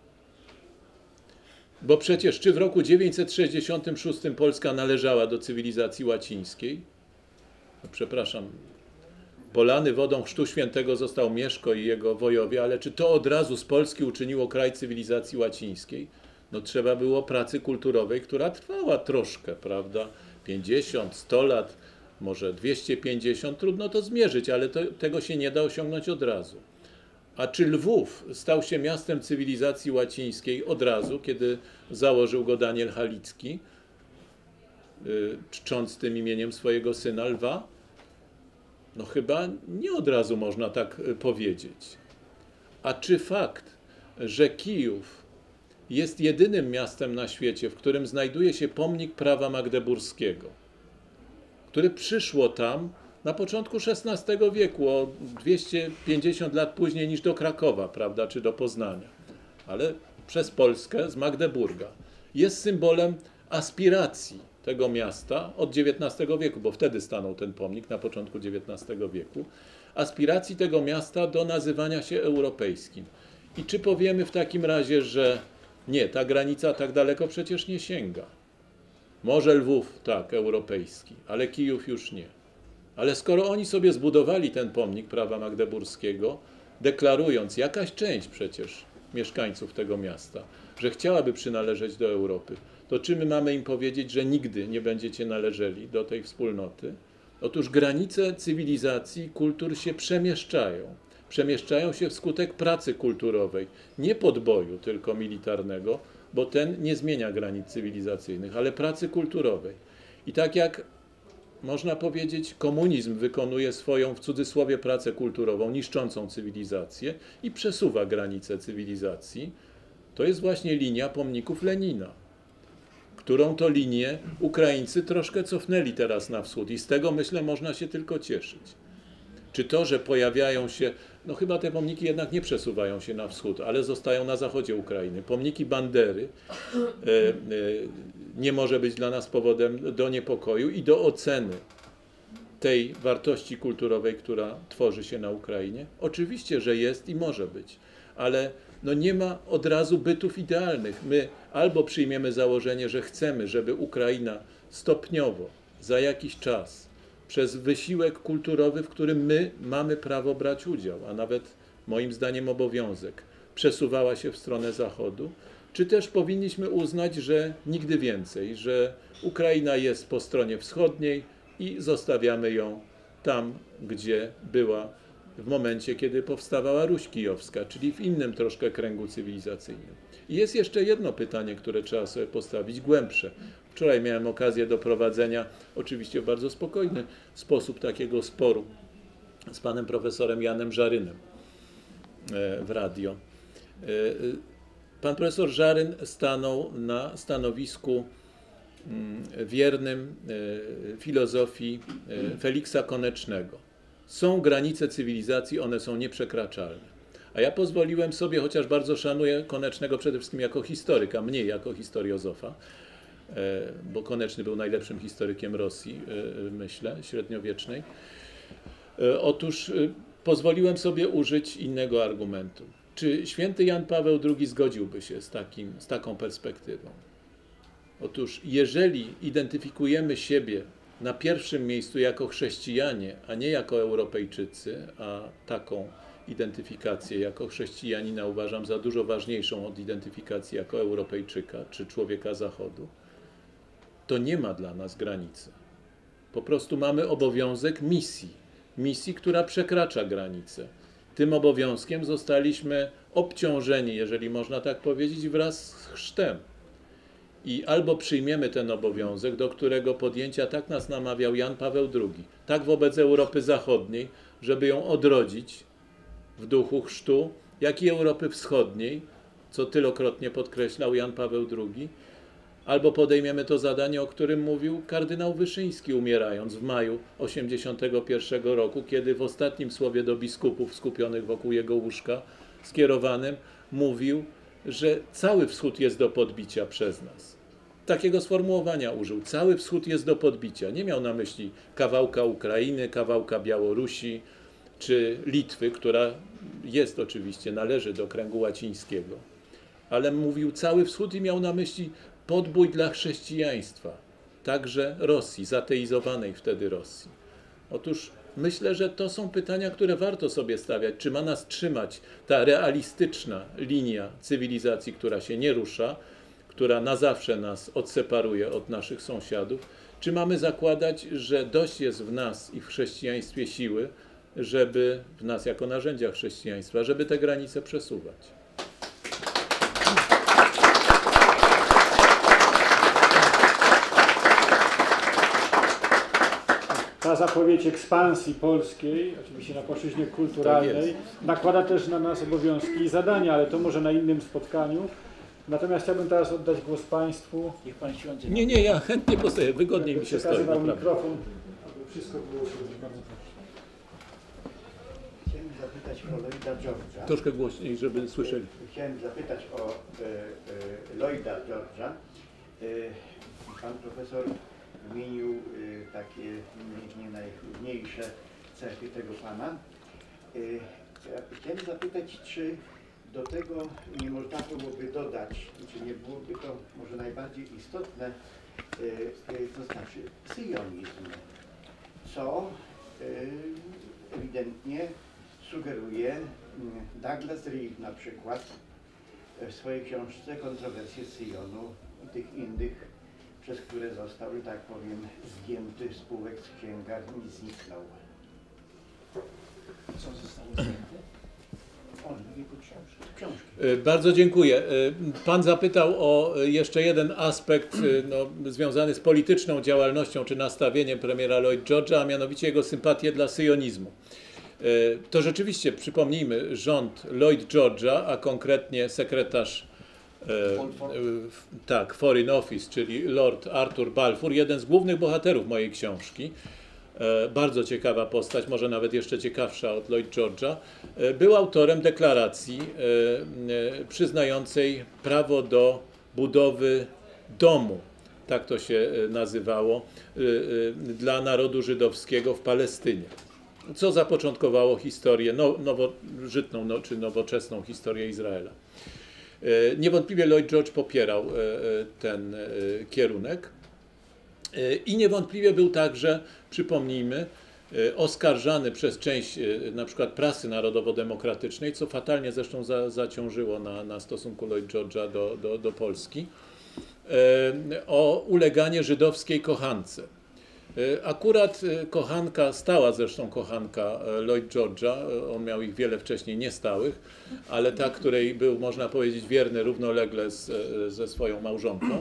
Bo przecież czy w roku 966 Polska należała do cywilizacji łacińskiej? No, przepraszam, polany wodą Chrztu Świętego został Mieszko i jego wojowie, ale czy to od razu z Polski uczyniło kraj cywilizacji łacińskiej? No trzeba było pracy kulturowej, która trwała troszkę, prawda? 50, 100 lat, może 250, trudno to zmierzyć, ale tego się nie da osiągnąć od razu. A czy Lwów stał się miastem cywilizacji łacińskiej od razu, kiedy założył go Daniel Halicki, czcząc tym imieniem swojego syna Lwa? No chyba nie od razu można tak powiedzieć. A czy fakt, że Kijów jest jedynym miastem na świecie, w którym znajduje się pomnik prawa magdeburskiego, które przyszło tam na początku XVI wieku, o 250 lat później niż do Krakowa, prawda, czy do Poznania, ale przez Polskę z Magdeburga, jest symbolem aspiracji tego miasta od XIX wieku, bo wtedy stanął ten pomnik na początku XIX wieku, aspiracji tego miasta do nazywania się europejskim. I czy powiemy w takim razie, że nie, ta granica tak daleko przecież nie sięga. Może Lwów, tak, europejski, ale Kijów już nie. Ale skoro oni sobie zbudowali ten pomnik prawa magdeburskiego, deklarując, jakaś część przecież mieszkańców tego miasta, że chciałaby przynależeć do Europy, to czy my mamy im powiedzieć, że nigdy nie będziecie należeli do tej wspólnoty? Otóż granice cywilizacji, kultur się przemieszczają. Przemieszczają się wskutek pracy kulturowej, nie podboju tylko militarnego, bo ten nie zmienia granic cywilizacyjnych, ale pracy kulturowej. I tak jak można powiedzieć, komunizm wykonuje swoją, w cudzysłowie, pracę kulturową, niszczącą cywilizację i przesuwa granice cywilizacji, to jest właśnie linia pomników Lenina, którą to linię Ukraińcy troszkę cofnęli teraz na wschód i z tego, myślę, można się tylko cieszyć. Czy to, że pojawiają się, no chyba te pomniki jednak nie przesuwają się na wschód, ale zostają na zachodzie Ukrainy. Pomniki Bandery nie może być dla nas powodem do niepokoju i do oceny tej wartości kulturowej, która tworzy się na Ukrainie. Oczywiście, że jest i może być, ale no nie ma od razu bytów idealnych. My albo przyjmiemy założenie, że chcemy, żeby Ukraina stopniowo, za jakiś czas, przez wysiłek kulturowy, w którym my mamy prawo brać udział, a nawet moim zdaniem obowiązek, przesuwała się w stronę Zachodu, czy też powinniśmy uznać, że nigdy więcej, że Ukraina jest po stronie wschodniej i zostawiamy ją tam, gdzie była w momencie, kiedy powstawała Ruś Kijowska, czyli w innym troszkę kręgu cywilizacyjnym. I jest jeszcze jedno pytanie, które trzeba sobie postawić, głębsze. Wczoraj miałem okazję do prowadzenia, oczywiście w bardzo spokojny sposób, takiego sporu z panem profesorem Janem Żarynem w radio. Pan profesor Żaryn stanął na stanowisku wiernym filozofii Feliksa Konecznego. Są granice cywilizacji, one są nieprzekraczalne. A ja pozwoliłem sobie, chociaż bardzo szanuję Konecznego przede wszystkim jako historyka, mniej jako historiozofa, bo Koneczny był najlepszym historykiem Rosji, myślę, średniowiecznej. Otóż pozwoliłem sobie użyć innego argumentu. Czy święty Jan Paweł II zgodziłby się z taką perspektywą? Otóż jeżeli identyfikujemy siebie na pierwszym miejscu jako chrześcijanie, a nie jako Europejczycy, a taką identyfikację jako chrześcijanina uważam za dużo ważniejszą od identyfikacji jako Europejczyka czy człowieka Zachodu, to nie ma dla nas granicy. Po prostu mamy obowiązek misji, która przekracza granicę. Tym obowiązkiem zostaliśmy obciążeni, jeżeli można tak powiedzieć, wraz z chrztem. I albo przyjmiemy ten obowiązek, do którego podjęcia tak nas namawiał Jan Paweł II, tak wobec Europy Zachodniej, żeby ją odrodzić w duchu chrztu, jak i Europy Wschodniej, co tylokrotnie podkreślał Jan Paweł II, albo podejmiemy to zadanie, o którym mówił kardynał Wyszyński, umierając w maju 1981 roku, kiedy w ostatnim słowie do biskupów skupionych wokół jego łóżka skierowanym mówił, że cały wschód jest do podbicia przez nas. Takiego sformułowania użył. Cały wschód jest do podbicia. Nie miał na myśli kawałka Ukrainy, kawałka Białorusi czy Litwy, która jest oczywiście, należy do kręgu łacińskiego. Ale mówił cały wschód i miał na myśli podbój dla chrześcijaństwa, także Rosji, zateizowanej wtedy Rosji. Otóż myślę, że to są pytania, które warto sobie stawiać. Czy ma nas trzymać ta realistyczna linia cywilizacji, która się nie rusza, która na zawsze nas odseparuje od naszych sąsiadów? Czy mamy zakładać, że dość jest w nas i w chrześcijaństwie siły, żeby w nas jako narzędziach chrześcijaństwa, żeby te granice przesuwać? Ta zapowiedź ekspansji polskiej, oczywiście na płaszczyźnie kulturalnej, nakłada też na nas obowiązki i zadania, ale to może na innym spotkaniu. Natomiast chciałbym teraz oddać głos Państwu. Niech pan siądzie. Nie, ja chętnie postoję, wygodniej mi się stoi. Przekazywał mikrofon, aby wszystko było słychać. Bardzo proszę. Chciałem zapytać o Lloyda George'a. Troszkę głośniej, żeby słyszeli. Chciałem zapytać o Lloyda George'a. Pan profesor wymienił takie nie najważniejsze cechy tego pana. Chciałem zapytać, czy do tego nie można byłoby dodać, czy nie byłoby to może najbardziej istotne, to znaczy syjonizm, co ewidentnie sugeruje Douglas Reeve na przykład w swojej książce Kontrowersje Syjonu i tych innych, przez które został, że tak powiem, zdjęty z półek z księgarni i zniknął. Co zostało zdjęte? On, jego książki. Bardzo dziękuję. Pan zapytał o jeszcze jeden aspekt związany z polityczną działalnością czy nastawieniem premiera Lloyd George'a, a mianowicie jego sympatię dla syjonizmu. To rzeczywiście, przypomnijmy, rząd Lloyd George'a, a konkretnie sekretarz Foreign Office, czyli Lord Arthur Balfour, jeden z głównych bohaterów mojej książki, bardzo ciekawa postać, może nawet jeszcze ciekawsza od Lloyd George'a, był autorem deklaracji przyznającej prawo do budowy domu, tak to się nazywało, dla narodu żydowskiego w Palestynie, co zapoczątkowało historię nowożytną czy nowoczesną historię Izraela. Niewątpliwie Lloyd George popierał ten kierunek i niewątpliwie był także, przypomnijmy, oskarżany przez część na przykład prasy narodowo-demokratycznej, co fatalnie zresztą zaciążyło na stosunku Lloyd George'a do Polski, o uleganie żydowskiej kochance. Akurat kochanka, stała zresztą kochanka Lloyd George'a, on miał ich wiele wcześniej niestałych, ale ta, której był, można powiedzieć, wierny równolegle ze swoją małżonką,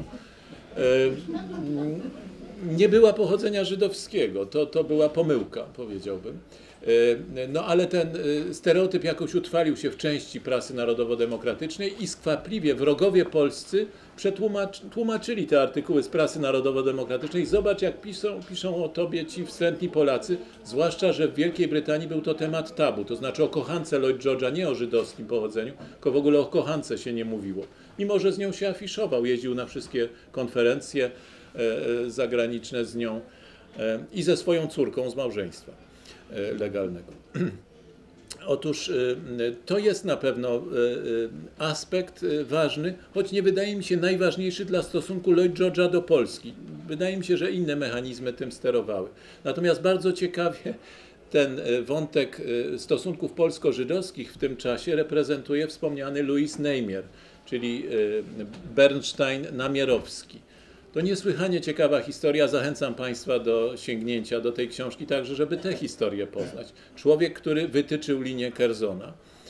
nie była pochodzenia żydowskiego. To była pomyłka, powiedziałbym. No ale ten stereotyp jakoś utrwalił się w części prasy narodowo-demokratycznej i skwapliwie wrogowie polscy tłumaczyli te artykuły z prasy narodowo-demokratycznej. Zobacz, jak piszą o tobie ci wstrętni Polacy, zwłaszcza, że w Wielkiej Brytanii był to temat tabu, to znaczy o kochance Lloyd George'a, nie o żydowskim pochodzeniu, tylko w ogóle o kochance się nie mówiło. Mimo że z nią się afiszował, jeździł na wszystkie konferencje zagraniczne z nią i ze swoją córką z małżeństwa legalnego. Otóż to jest na pewno aspekt ważny, choć nie wydaje mi się najważniejszy dla stosunku Lloyd George'a do Polski. Wydaje mi się, że inne mechanizmy tym sterowały. Natomiast bardzo ciekawie ten wątek stosunków polsko-żydowskich w tym czasie reprezentuje wspomniany Louis Neymier, czyli Bernstein-Namierowski. To niesłychanie ciekawa historia. Zachęcam Państwa do sięgnięcia do tej książki także, żeby tę historię poznać. Człowiek, który wytyczył linię Kerzona,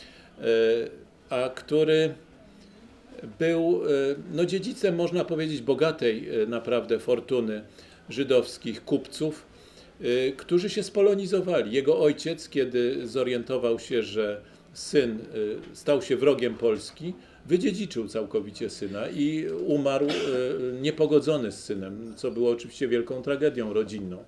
a który był no, dziedzicem, można powiedzieć, bogatej naprawdę fortuny żydowskich kupców, którzy się spolonizowali. Jego ojciec, kiedy zorientował się, że syn stał się wrogiem Polski, wydziedziczył całkowicie syna i umarł niepogodzony z synem, co było oczywiście wielką tragedią rodzinną.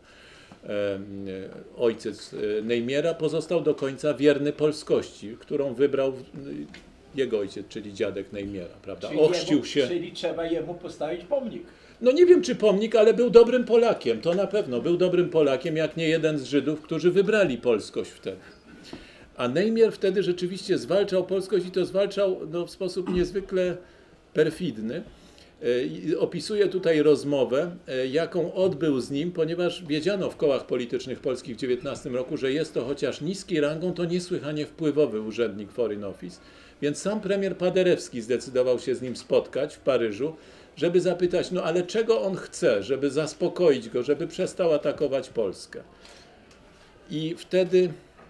Ojciec Neymiera pozostał do końca wierny polskości, którą wybrał jego ojciec, czyli dziadek Neymiera, prawda? Ochrzcił się. Czyli trzeba jemu postawić pomnik. No nie wiem, czy pomnik, ale był dobrym Polakiem, to na pewno. Był dobrym Polakiem, jak nie jeden z Żydów, którzy wybrali polskość wtedy. A Neymier wtedy rzeczywiście zwalczał polskość i to zwalczał no, w sposób niezwykle perfidny. Opisuję tutaj rozmowę, jaką odbył z nim, ponieważ wiedziano w kołach politycznych polskich w 19 roku, że jest to chociaż niskiej rangą, to niesłychanie wpływowy urzędnik Foreign Office. Więc sam premier Paderewski zdecydował się z nim spotkać w Paryżu, żeby zapytać, no ale czego on chce, żeby zaspokoić go, żeby przestał atakować Polskę. I wtedy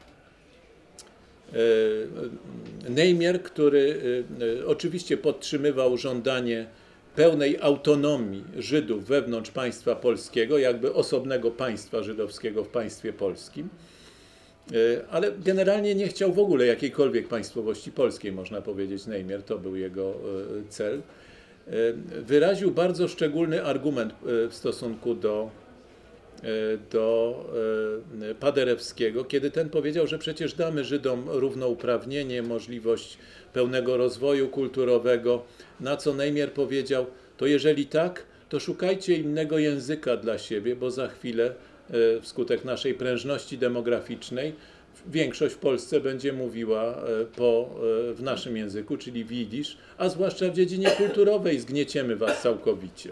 Neymier, który oczywiście podtrzymywał żądanie pełnej autonomii Żydów wewnątrz państwa polskiego, jakby osobnego państwa żydowskiego w państwie polskim, ale generalnie nie chciał w ogóle jakiejkolwiek państwowości polskiej, można powiedzieć, Neymier, to był jego cel. Wyraził bardzo szczególny argument w stosunku do Paderewskiego, kiedy ten powiedział, że przecież damy Żydom równouprawnienie, możliwość pełnego rozwoju kulturowego, na co Neymier powiedział, to jeżeli tak, to szukajcie innego języka dla siebie, bo za chwilę wskutek naszej prężności demograficznej większość w Polsce będzie mówiła w naszym języku, czyli w jidysz, a zwłaszcza w dziedzinie kulturowej zgnieciemy was całkowicie.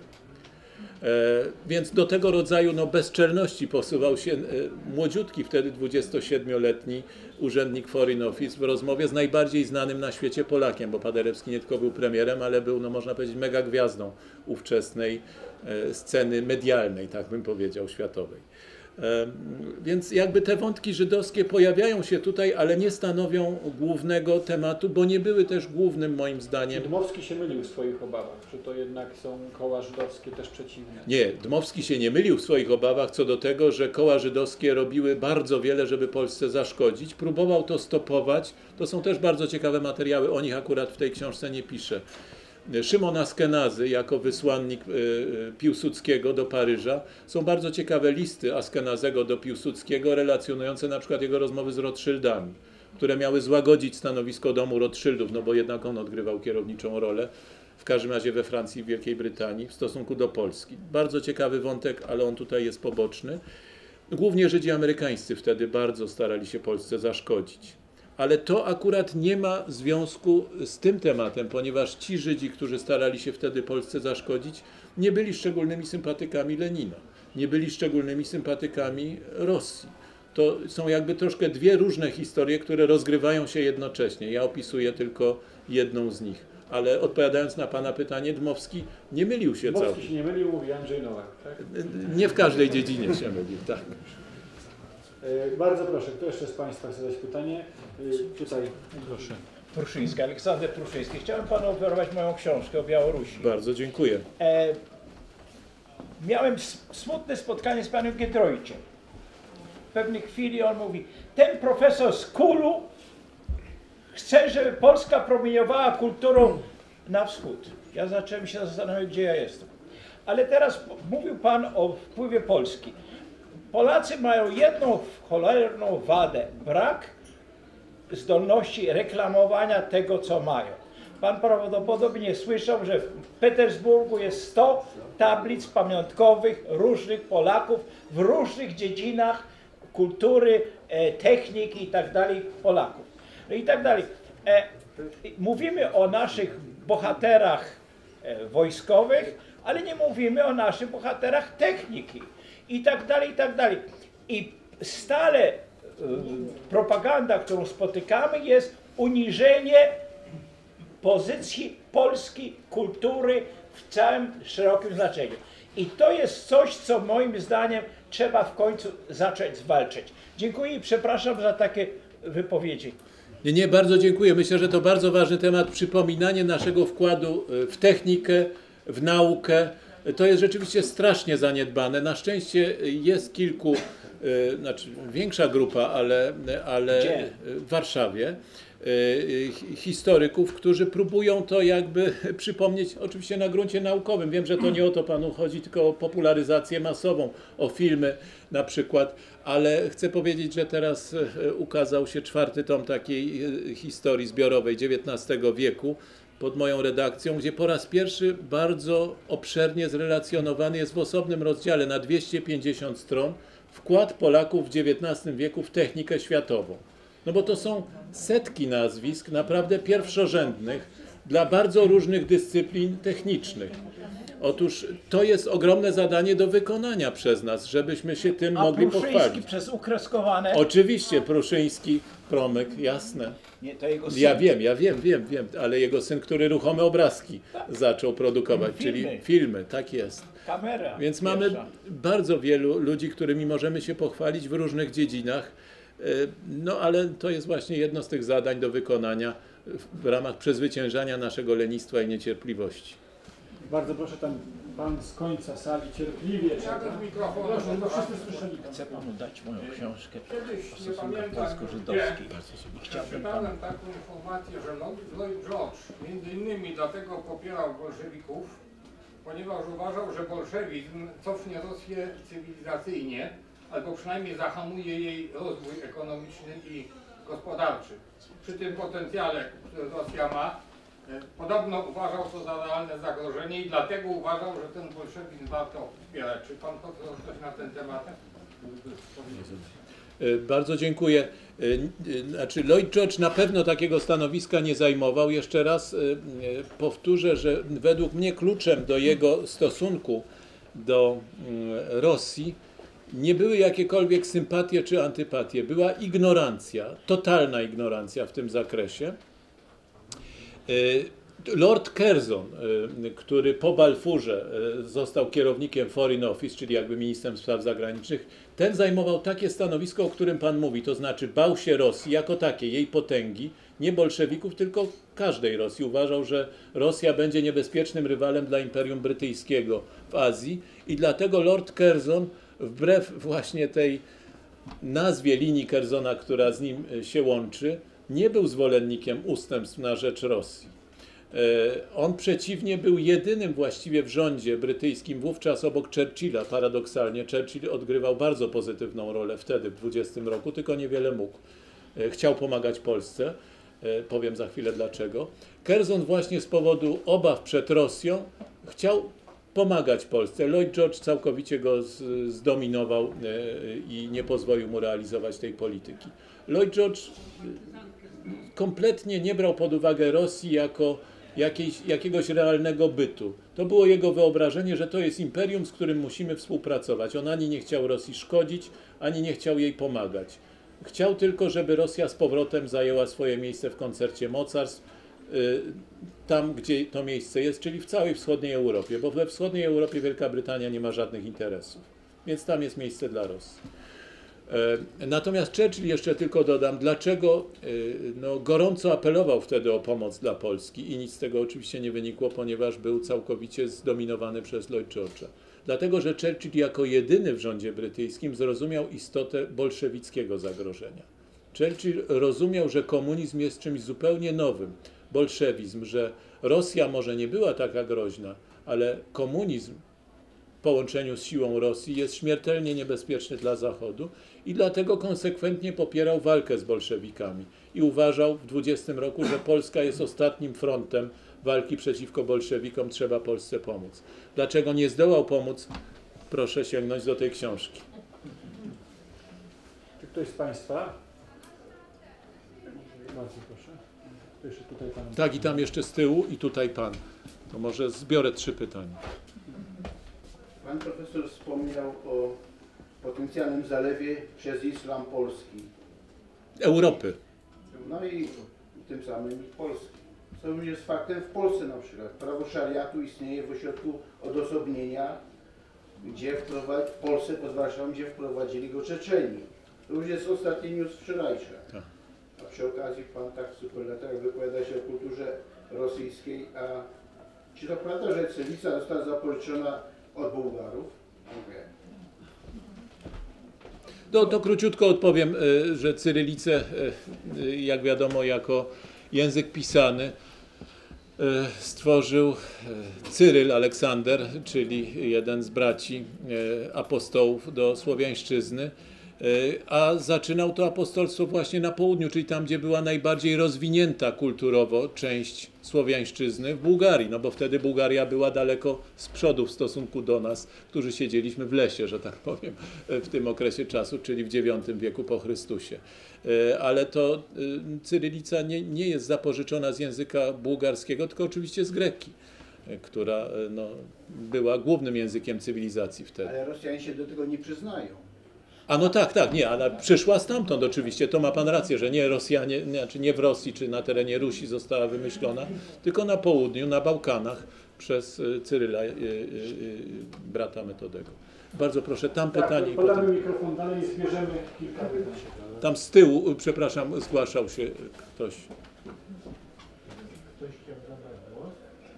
Więc do tego rodzaju no, bezczelności posuwał się młodziutki, wtedy 27-letni urzędnik Foreign Office w rozmowie z najbardziej znanym na świecie Polakiem, bo Paderewski nie tylko był premierem, ale był, no, można powiedzieć, megagwiazdą ówczesnej sceny medialnej, tak bym powiedział, światowej. Więc jakby te wątki żydowskie pojawiają się tutaj, ale nie stanowią głównego tematu, bo nie były też głównym, moim zdaniem. Dmowski się mylił w swoich obawach, czy to jednak są koła żydowskie też przeciwne? Nie, Dmowski się nie mylił w swoich obawach co do tego, że koła żydowskie robiły bardzo wiele, żeby Polsce zaszkodzić. Próbował to stopować. To są też bardzo ciekawe materiały, o nich akurat w tej książce nie piszę. Szymon Askenazy jako wysłannik Piłsudskiego do Paryża. Są bardzo ciekawe listy Askenazego do Piłsudskiego relacjonujące na przykład jego rozmowy z Rothschildami, które miały złagodzić stanowisko domu Rothschildów, no bo jednak on odgrywał kierowniczą rolę, w każdym razie we Francji i w Wielkiej Brytanii w stosunku do Polski. Bardzo ciekawy wątek, ale on tutaj jest poboczny. Głównie Żydzi amerykańscy wtedy bardzo starali się Polsce zaszkodzić. Ale to akurat nie ma związku z tym tematem, ponieważ ci Żydzi, którzy starali się wtedy Polsce zaszkodzić, nie byli szczególnymi sympatykami Lenina, nie byli szczególnymi sympatykami Rosji. To są jakby troszkę dwie różne historie, które rozgrywają się jednocześnie. Ja opisuję tylko jedną z nich. Ale odpowiadając na pana pytanie, Dmowski nie mylił się całkiem. Dmowski się nie mylił, mówi Andrzej Nowak, tak? Nie w każdej dziedzinie się mylił, tak. Bardzo proszę, kto jeszcze z Państwa chce zadać pytanie? Tutaj, proszę. Pruszyński, Aleksander Pruszyński. Chciałem panu oferować moją książkę o Białorusi. Bardzo dziękuję. Miałem smutne spotkanie z panem Giedroyciem. pewnej chwili on mówi, ten profesor z Kulu chce, żeby Polska promieniowała kulturą na wschód. Ja zacząłem się zastanawiać, gdzie ja jestem. Ale teraz mówił Pan o wpływie Polski. Polacy mają jedną cholerną wadę, brak zdolności reklamowania tego, co mają. Pan prawdopodobnie słyszał, że w Petersburgu jest 100 tablic pamiątkowych różnych Polaków w różnych dziedzinach kultury, techniki i tak dalej Polaków. No i tak dalej. Mówimy o naszych bohaterach wojskowych, ale nie mówimy o naszych bohaterach techniki i tak dalej, i tak dalej. I stale propaganda, którą spotykamy, jest uniżenie pozycji polskiej kultury w całym szerokim znaczeniu. I to jest coś, co moim zdaniem trzeba w końcu zacząć zwalczać. Dziękuję i przepraszam za takie wypowiedzi. Nie, bardzo dziękuję. Myślę, że to bardzo ważny temat, przypominanie naszego wkładu w technikę, w naukę. To jest rzeczywiście strasznie zaniedbane. Na szczęście jest kilku, znaczy większa grupa, ale w Warszawie, historyków, którzy próbują to jakby przypomnieć, oczywiście na gruncie naukowym. Wiem, że to nie o to Panu chodzi, tylko o popularyzację masową, o filmy na przykład, ale chcę powiedzieć, że teraz ukazał się 4. tom takiej historii zbiorowej XIX wieku pod moją redakcją, gdzie po raz pierwszy bardzo obszernie zrelacjonowany jest w osobnym rozdziale na 250 stron wkład Polaków w XIX wieku w technikę światową. No bo to są setki nazwisk naprawdę pierwszorzędnych dla bardzo różnych dyscyplin technicznych. Otóż to jest ogromne zadanie do wykonania przez nas, żebyśmy się tym mogli pochwalić. Przez ukreskowane. Oczywiście Pruszyński, Promyk, jasne. Nie, to jego syn. Ja wiem, ale jego syn, który ruchome obrazki zaczął produkować, czyli filmy, tak jest. Kamera. Więc mamy bardzo wielu ludzi, którymi możemy się pochwalić w różnych dziedzinach. No ale to jest właśnie jedno z tych zadań do wykonania w ramach przezwyciężania naszego lenistwa i niecierpliwości. Bardzo proszę, tam Pan z końca sali cierpliwie czeka. Proszę, bo wszyscy słyszeli. Chcę Panu dać moją książkę Kiedyś, o nie stosunkach pamiętam polsko-żydowskich. I chciałbym czytałem Panu... taką informację, że Lloyd George między innymi dlatego popierał bolszewików, ponieważ uważał, że bolszewizm cofnie Rosję cywilizacyjnie, albo przynajmniej zahamuje jej rozwój ekonomiczny i gospodarczy. Przy tym potencjale, który Rosja ma, podobno uważał to za realne zagrożenie i dlatego uważał, że ten bolszewizm warto wspierać. Czy Pan profesor coś na ten temat powiedzieć? Bardzo dziękuję. Znaczy Lloyd George na pewno takiego stanowiska nie zajmował. Jeszcze raz powtórzę, że według mnie kluczem do jego stosunku do Rosji nie były jakiekolwiek sympatie czy antypatie. Była ignorancja, totalna ignorancja w tym zakresie. Lord Curzon, który po Balfourze został kierownikiem Foreign Office, czyli jakby ministrem spraw zagranicznych, ten zajmował takie stanowisko, o którym Pan mówi, to znaczy bał się Rosji jako takiej, jej potęgi, nie bolszewików, tylko każdej Rosji. Uważał, że Rosja będzie niebezpiecznym rywalem dla Imperium Brytyjskiego w Azji i dlatego Lord Curzon, wbrew właśnie tej nazwie linii Curzona, która z nim się łączy, nie był zwolennikiem ustępstw na rzecz Rosji. On przeciwnie był jedynym właściwie w rządzie brytyjskim wówczas obok Churchilla, paradoksalnie. Churchill odgrywał bardzo pozytywną rolę wtedy, w 20 roku, tylko niewiele mógł. Chciał pomagać Polsce, powiem za chwilę dlaczego. Curzon właśnie z powodu obaw przed Rosją chciał pomagać Polsce. Lloyd George całkowicie go zdominował i nie pozwolił mu realizować tej polityki. Lloyd George kompletnie nie brał pod uwagę Rosji jako jakiegoś realnego bytu. To było jego wyobrażenie, że to jest imperium, z którym musimy współpracować. On ani nie chciał Rosji szkodzić, ani nie chciał jej pomagać. Chciał tylko, żeby Rosja z powrotem zajęła swoje miejsce w koncercie mocarstw, tam gdzie to miejsce jest, czyli w całej wschodniej Europie, bo we wschodniej Europie Wielka Brytania nie ma żadnych interesów, więc tam jest miejsce dla Rosji. Natomiast Churchill, jeszcze tylko dodam, dlaczego no, gorąco apelował wtedy o pomoc dla Polski i nic z tego oczywiście nie wynikło, ponieważ był całkowicie zdominowany przez Lloyd George'a. Dlatego, że Churchill jako jedyny w rządzie brytyjskim zrozumiał istotę bolszewickiego zagrożenia. Churchill rozumiał, że komunizm jest czymś zupełnie nowym, bolszewizm, że Rosja może nie była taka groźna, ale komunizm w połączeniu z siłą Rosji jest śmiertelnie niebezpieczny dla Zachodu i dlatego konsekwentnie popierał walkę z bolszewikami i uważał w 20 roku, że Polska jest ostatnim frontem walki przeciwko bolszewikom, trzeba Polsce pomóc. Dlaczego nie zdołał pomóc? Proszę sięgnąć do tej książki. Czy ktoś z Państwa? Bardzo proszę. To jeszcze tutaj pan. Tak, i tam jeszcze z tyłu i tutaj pan. To może zbiorę 3 pytania. Pan profesor wspomniał o potencjalnym zalewie przez islam Polski. Europy. No i tym samym i Polski. Co również jest faktem w Polsce na przykład. Prawo szariatu istnieje w ośrodku odosobnienia, gdzie w Polsce pod Warszawą, gdzie wprowadzili go Czeczeni. To już jest ostatni news wczorajszy. A przy okazji pan tak w superlatach wypowiada się o kulturze rosyjskiej, a czy to prawda, że cyrylica została zapożyczona od Bułgarów? Dziękuję. No to króciutko odpowiem, że cyrylicę, jak wiadomo, jako język pisany stworzył Cyryl Aleksander, czyli jeden z braci apostołów do słowiańszczyzny, a zaczynał to apostolstwo właśnie na południu, czyli tam, gdzie była najbardziej rozwinięta kulturowo część słowiańszczyzny, w Bułgarii, no bo wtedy Bułgaria była daleko z przodu w stosunku do nas, którzy siedzieliśmy w lesie, że tak powiem, w tym okresie czasu, czyli w IX wieku po Chrystusie. Ale to cyrylica nie jest zapożyczona z języka bułgarskiego, tylko oczywiście z greki, która no, była głównym językiem cywilizacji wtedy. Ale Rosjanie się do tego nie przyznają. A no tak, nie, ale przyszła stamtąd oczywiście, to ma pan rację, że nie Rosjanie, znaczy nie w Rosji czy na terenie Rusi została wymyślona, tylko na południu, na Bałkanach przez Cyryla, brata Metodego. Bardzo proszę, tam Tak, pytanie. podamy mikrofon dalej i zbierzemy kilka pytań. Tam z tyłu, przepraszam, zgłaszał się ktoś. Ktoś chciał zabrać głos?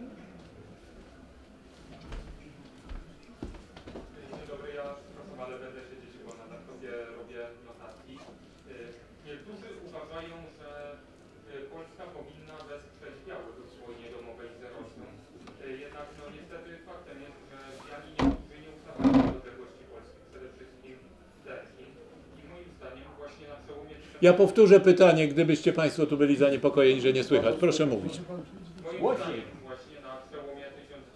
Dzień dobry, ja przepraszam, ale będę siedzieć, bo na laptopie robię notatki. Niektórzy uważają, że Polska powinna wesprzeć Białoruś w wojnie domowej z Rosją. Jednak no niestety faktem jest, że Biali niektórzy nie uznawają niepodległości Polski, przede wszystkim Leckim. I moim zdaniem właśnie na przełomie... Ja powtórzę pytanie, gdybyście Państwo tu byli zaniepokojeni, że nie słychać. Proszę mówić. Moim zdaniem właśnie na przełomie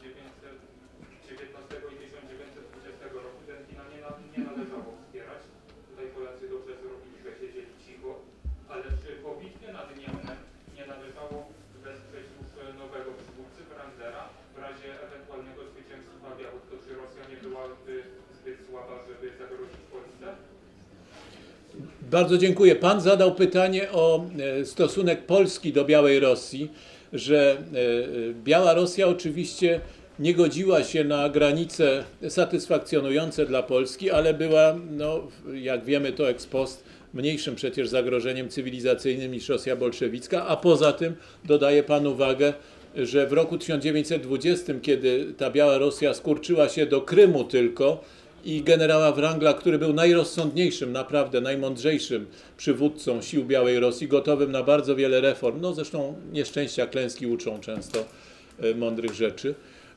1919 i 1920 roku Dębina nie należało wspierać. Tutaj Polacy dobrze zrobili, że siedzieli cicho, ale czy po bitwie nad Niemnem nie należało wesprzeć już nowego przywódcy Brandera w razie ewentualnego zwycięstwa Białych? To czy Rosja nie byłaby zbyt słaba, żeby zagrozić Polsce? Bardzo dziękuję. Pan zadał pytanie o stosunek Polski do Białej Rosji, że Biała Rosja oczywiście nie godziła się na granice satysfakcjonujące dla Polski, ale była, no, jak wiemy to ex post, mniejszym przecież zagrożeniem cywilizacyjnym niż Rosja bolszewicka, a poza tym dodaję Pan uwagę, że w roku 1920, kiedy ta Biała Rosja skurczyła się do Krymu tylko, i generała Wrangla, który był najrozsądniejszym, naprawdę najmądrzejszym przywódcą sił Białej Rosji, gotowym na bardzo wiele reform. No zresztą nieszczęścia, klęski uczą często mądrych rzeczy.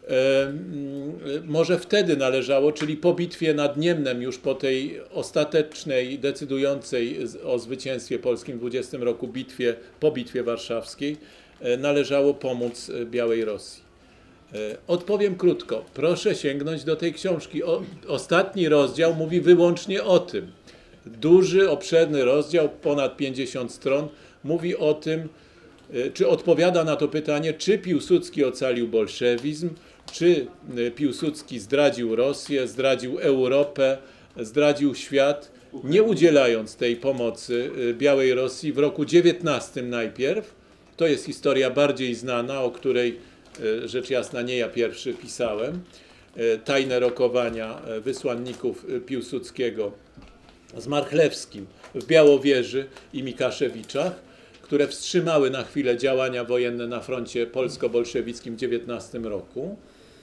Może wtedy należało, czyli po bitwie nad Niemnem, już po tej ostatecznej, decydującej o zwycięstwie polskim w 20 roku bitwie, po bitwie warszawskiej, należało pomóc Białej Rosji. Odpowiem krótko. Proszę sięgnąć do tej książki. Ostatni rozdział mówi wyłącznie o tym. Duży, obszerny rozdział, ponad 50 stron, mówi o tym, czy odpowiada na to pytanie, czy Piłsudski ocalił bolszewizm, czy Piłsudski zdradził Rosję, zdradził Europę, zdradził świat, nie udzielając tej pomocy Białej Rosji w roku 19 najpierw. To jest historia bardziej znana, o której rzecz jasna nie ja pierwszy pisałem. Tajne rokowania wysłanników Piłsudskiego z Marchlewskim w Białowieży i Mikaszewiczach, które wstrzymały na chwilę działania wojenne na froncie polsko-bolszewickim w 19 roku.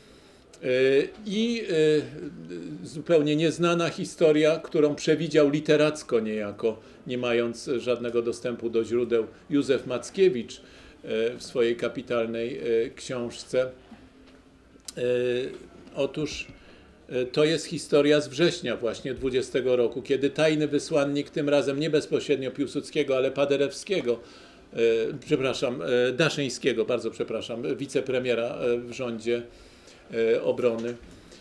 I zupełnie nieznana historia, którą przewidział literacko niejako, nie mając żadnego dostępu do źródeł, Józef Mackiewicz w swojej kapitalnej książce. Otóż to jest historia z września właśnie 20 roku, kiedy tajny wysłannik, tym razem nie bezpośrednio Piłsudskiego, ale Paderewskiego, Daszyńskiego, bardzo przepraszam, wicepremiera w rządzie obrony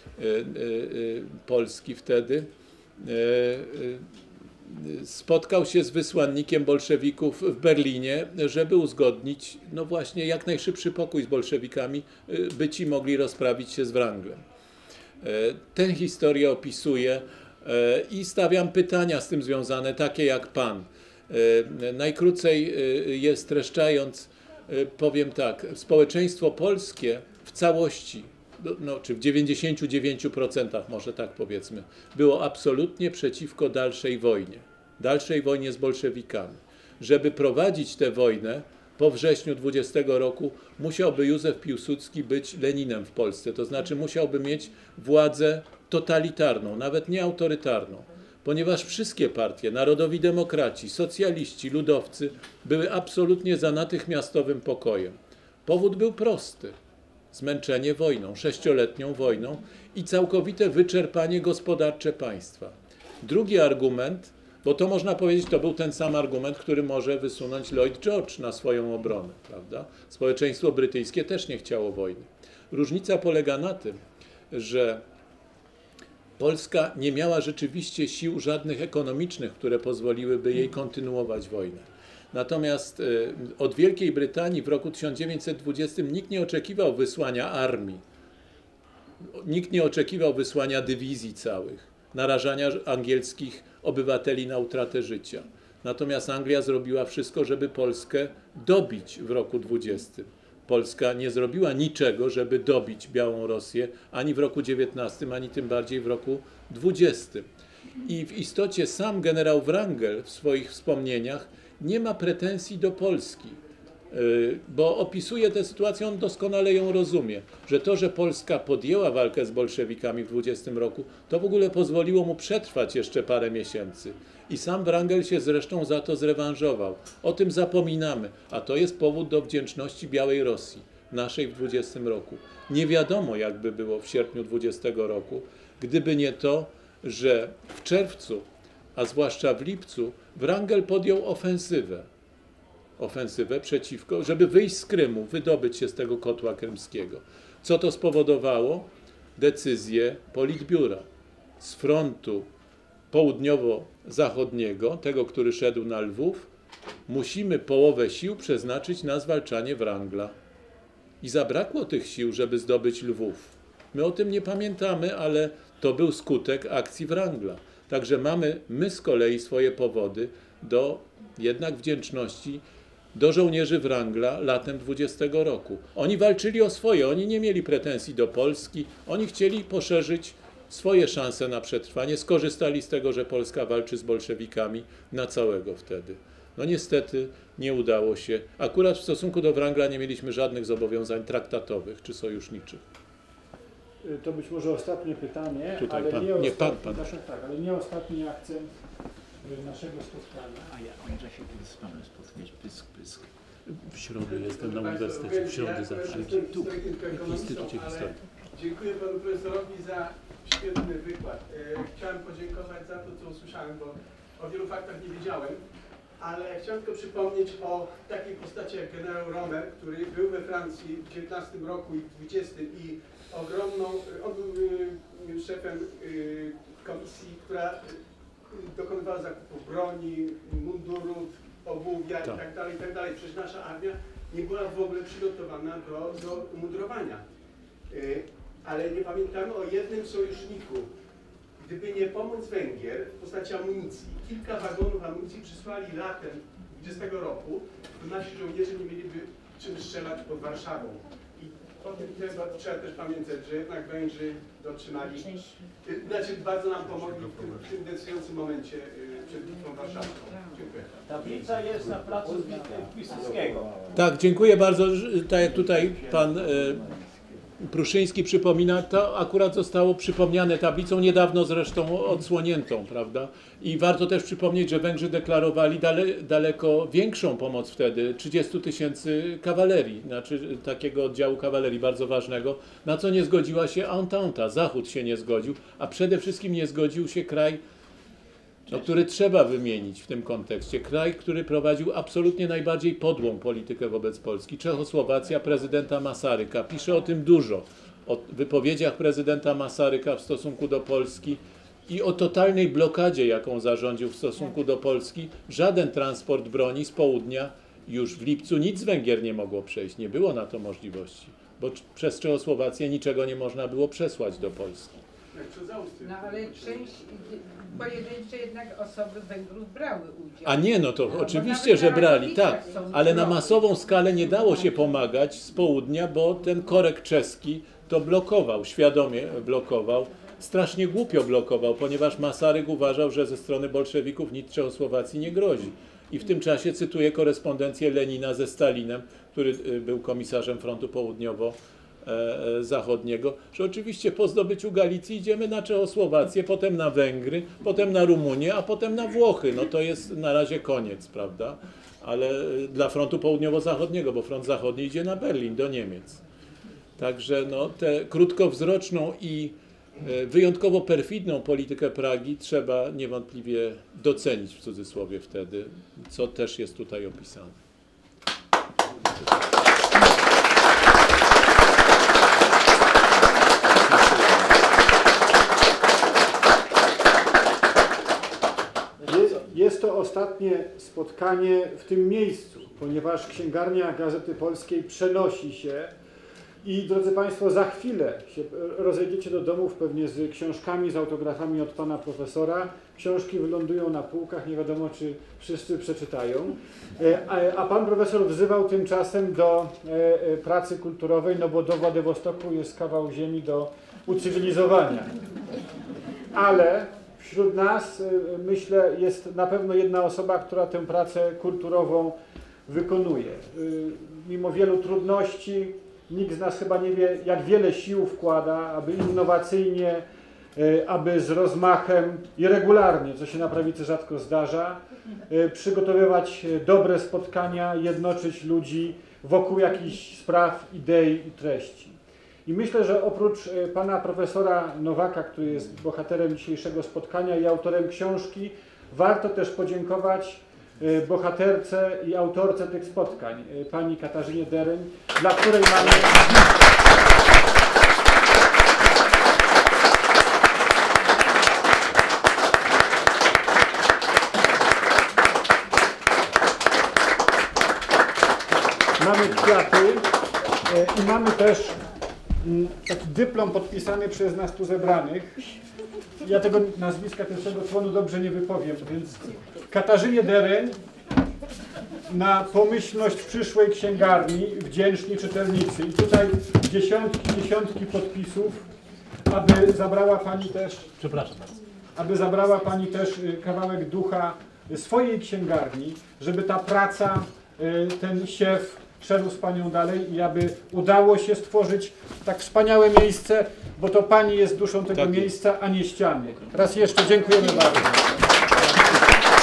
Polski wtedy, spotkał się z wysłannikiem bolszewików w Berlinie, żeby uzgodnić, no właśnie, jak najszybszy pokój z bolszewikami, by ci mogli rozprawić się z Wranglem. Tę historię opisuję i stawiam pytania z tym związane, takie jak pan. Najkrócej je streszczając, powiem tak, społeczeństwo polskie w całości, no, czy w 99% może tak powiedzmy, było absolutnie przeciwko dalszej wojnie z bolszewikami. Żeby prowadzić tę wojnę po wrześniu 20 roku musiałby Józef Piłsudski być Leninem w Polsce, to znaczy musiałby mieć władzę totalitarną, nawet nie autorytarną, ponieważ wszystkie partie, narodowi demokraci, socjaliści, ludowcy były absolutnie za natychmiastowym pokojem. Powód był prosty. Zmęczenie wojną, 6-letnią wojną i całkowite wyczerpanie gospodarcze państwa. Drugi argument, bo to można powiedzieć, to był ten sam argument, który może wysunąć Lloyd George na swoją obronę, prawda? Społeczeństwo brytyjskie też nie chciało wojny. Różnica polega na tym, że Polska nie miała rzeczywiście sił żadnych ekonomicznych, które pozwoliłyby jej kontynuować wojnę. Natomiast od Wielkiej Brytanii w roku 1920 nikt nie oczekiwał wysłania armii, nikt nie oczekiwał wysłania dywizji całych, narażania angielskich obywateli na utratę życia. Natomiast Anglia zrobiła wszystko, żeby Polskę dobić w roku 20. Polska nie zrobiła niczego, żeby dobić Białą Rosję ani w roku 19, ani tym bardziej w roku 20. I w istocie sam generał Wrangel w swoich wspomnieniach nie ma pretensji do Polski, bo opisuje tę sytuację, on doskonale ją rozumie, że to, że Polska podjęła walkę z bolszewikami w 20 roku, to w ogóle pozwoliło mu przetrwać jeszcze parę miesięcy. I sam Wrangel się zresztą za to zrewanżował. O tym zapominamy, a to jest powód do wdzięczności Białej Rosji, naszej w 20 roku. Nie wiadomo, jakby było w sierpniu 20 roku, gdyby nie to, że w czerwcu, a zwłaszcza w lipcu, Wrangel podjął ofensywę przeciwko, żeby wyjść z Krymu, wydobyć się z tego kotła krymskiego. Co to spowodowało? Decyzję Politbiura z frontu południowo-zachodniego, tego, który szedł na Lwów, musimy połowę sił przeznaczyć na zwalczanie Wrangla. I zabrakło tych sił, żeby zdobyć Lwów. My o tym nie pamiętamy, ale to był skutek akcji Wrangla. Także mamy my z kolei swoje powody do jednak wdzięczności do żołnierzy Wrangla latem 20 roku. Oni walczyli o swoje, oni nie mieli pretensji do Polski, oni chcieli poszerzyć swoje szanse na przetrwanie, skorzystali z tego, że Polska walczy z bolszewikami na całego wtedy. No niestety nie udało się. Akurat w stosunku do Wrangla nie mieliśmy żadnych zobowiązań traktatowych czy sojuszniczych. To być może ostatnie pytanie, Tutaj ale pan, nie nie pan. Tak, ale nie ostatni akcent naszego spotkania. A ja może się z panem spotkać, pysk. W środę jestem na uniwersytecie, w środę zawsze. Tu, w Instytucie Historii. Dziękuję panu profesorowi za świetny wykład. Chciałem podziękować za to, co usłyszałem, bo o wielu faktach nie wiedziałem, ale chciałem tylko przypomnieć o takiej postaci jak generał Rommel, który był we Francji w 19 roku i w 20 i on był szefem komisji, która dokonywała zakupów broni, mundurów, obuwia i tak dalej. Przecież nasza armia nie była w ogóle przygotowana do mundurowania. Ale nie pamiętamy o jednym sojuszniku. Gdyby nie pomoc Węgier w postaci amunicji, kilka wagonów amunicji przysłali latem 20 roku, to nasi żołnierze nie mieliby czym strzelać pod Warszawą. I o tym trzeba też pamiętać, że jednak Węgrzy dotrzymali, znaczy bardzo nam pomogli w tym decydującym momencie przed Bitwą Warszawską. Dziękuję. Tablica jest na placu Piłsudskiego. Tak, dziękuję bardzo. Tak jak tutaj pan Pruszyński przypomina, to akurat zostało przypomniane tablicą, niedawno zresztą odsłoniętą, prawda? I warto też przypomnieć, że Węgrzy deklarowali daleko większą pomoc wtedy, 30 000 kawalerii, znaczy takiego oddziału kawalerii bardzo ważnego, na co nie zgodziła się Entente, Zachód się nie zgodził, a przede wszystkim nie zgodził się kraj, no, który trzeba wymienić w tym kontekście. Kraj, który prowadził absolutnie najbardziej podłą politykę wobec Polski. Czechosłowacja prezydenta Masaryka. Pisze o tym dużo. O wypowiedziach prezydenta Masaryka w stosunku do Polski i o totalnej blokadzie, jaką zarządził w stosunku do Polski. Żaden transport broni z południa już w lipcu nic z Węgier nie mogło przejść. Nie było na to możliwości, bo przez Czechosłowację niczego nie można było przesłać do Polski. No ale pojedyncze jednak osoby Węgrów brały udział. A nie, no to oczywiście, że brali, tak, ale na masową skalę nie dało się pomagać z południa, bo ten korek czeski to blokował, świadomie blokował, strasznie głupio blokował, ponieważ Masaryk uważał, że ze strony bolszewików nic Czechosłowacji nie grozi. I w tym czasie cytuję korespondencję Lenina ze Stalinem, który był komisarzem frontu południowo-zachodniego, że oczywiście po zdobyciu Galicji idziemy na Czechosłowację, potem na Węgry, potem na Rumunię, a potem na Włochy. No to jest na razie koniec, prawda? Ale dla frontu południowo-zachodniego, bo front zachodni idzie na Berlin, do Niemiec. Także no, tę krótkowzroczną i wyjątkowo perfidną politykę Pragi trzeba niewątpliwie docenić w cudzysłowie wtedy, co też jest tutaj opisane. Jest to ostatnie spotkanie w tym miejscu, ponieważ księgarnia Gazety Polskiej przenosi się i drodzy Państwo, za chwilę się rozejdziecie do domów pewnie z książkami, z autografami od Pana Profesora. Książki wylądują na półkach, nie wiadomo czy wszyscy przeczytają. A Pan Profesor wzywał tymczasem do pracy kulturowej, no bo do Władywostoku jest kawał ziemi do ucywilizowania. Ale wśród nas, myślę, jest na pewno jedna osoba, która tę pracę kulturową wykonuje. Mimo wielu trudności, nikt z nas chyba nie wie, jak wiele sił wkłada, aby innowacyjnie, aby z rozmachem i regularnie, co się na prawicy rzadko zdarza, przygotowywać dobre spotkania, jednoczyć ludzi wokół jakichś spraw, idei i treści. I myślę, że oprócz pana profesora Nowaka, który jest bohaterem dzisiejszego spotkania i autorem książki, warto też podziękować bohaterce i autorce tych spotkań, pani Katarzynie Dereń, dla której mamy kwiaty i mamy też taki dyplom podpisany przez nas tu zebranych. Ja tego nazwiska pierwszego członu dobrze nie wypowiem, więc Katarzynie Dereń na pomyślność przyszłej księgarni wdzięczni czytelnicy. I tutaj dziesiątki podpisów, aby zabrała Pani też, aby zabrała Pani też kawałek ducha swojej księgarni, żeby ta praca, ten siew szedł z Panią dalej i aby udało się stworzyć tak wspaniałe miejsce, bo to Pani jest duszą tego miejsca, a nie ściany. Raz jeszcze dziękujemy bardzo.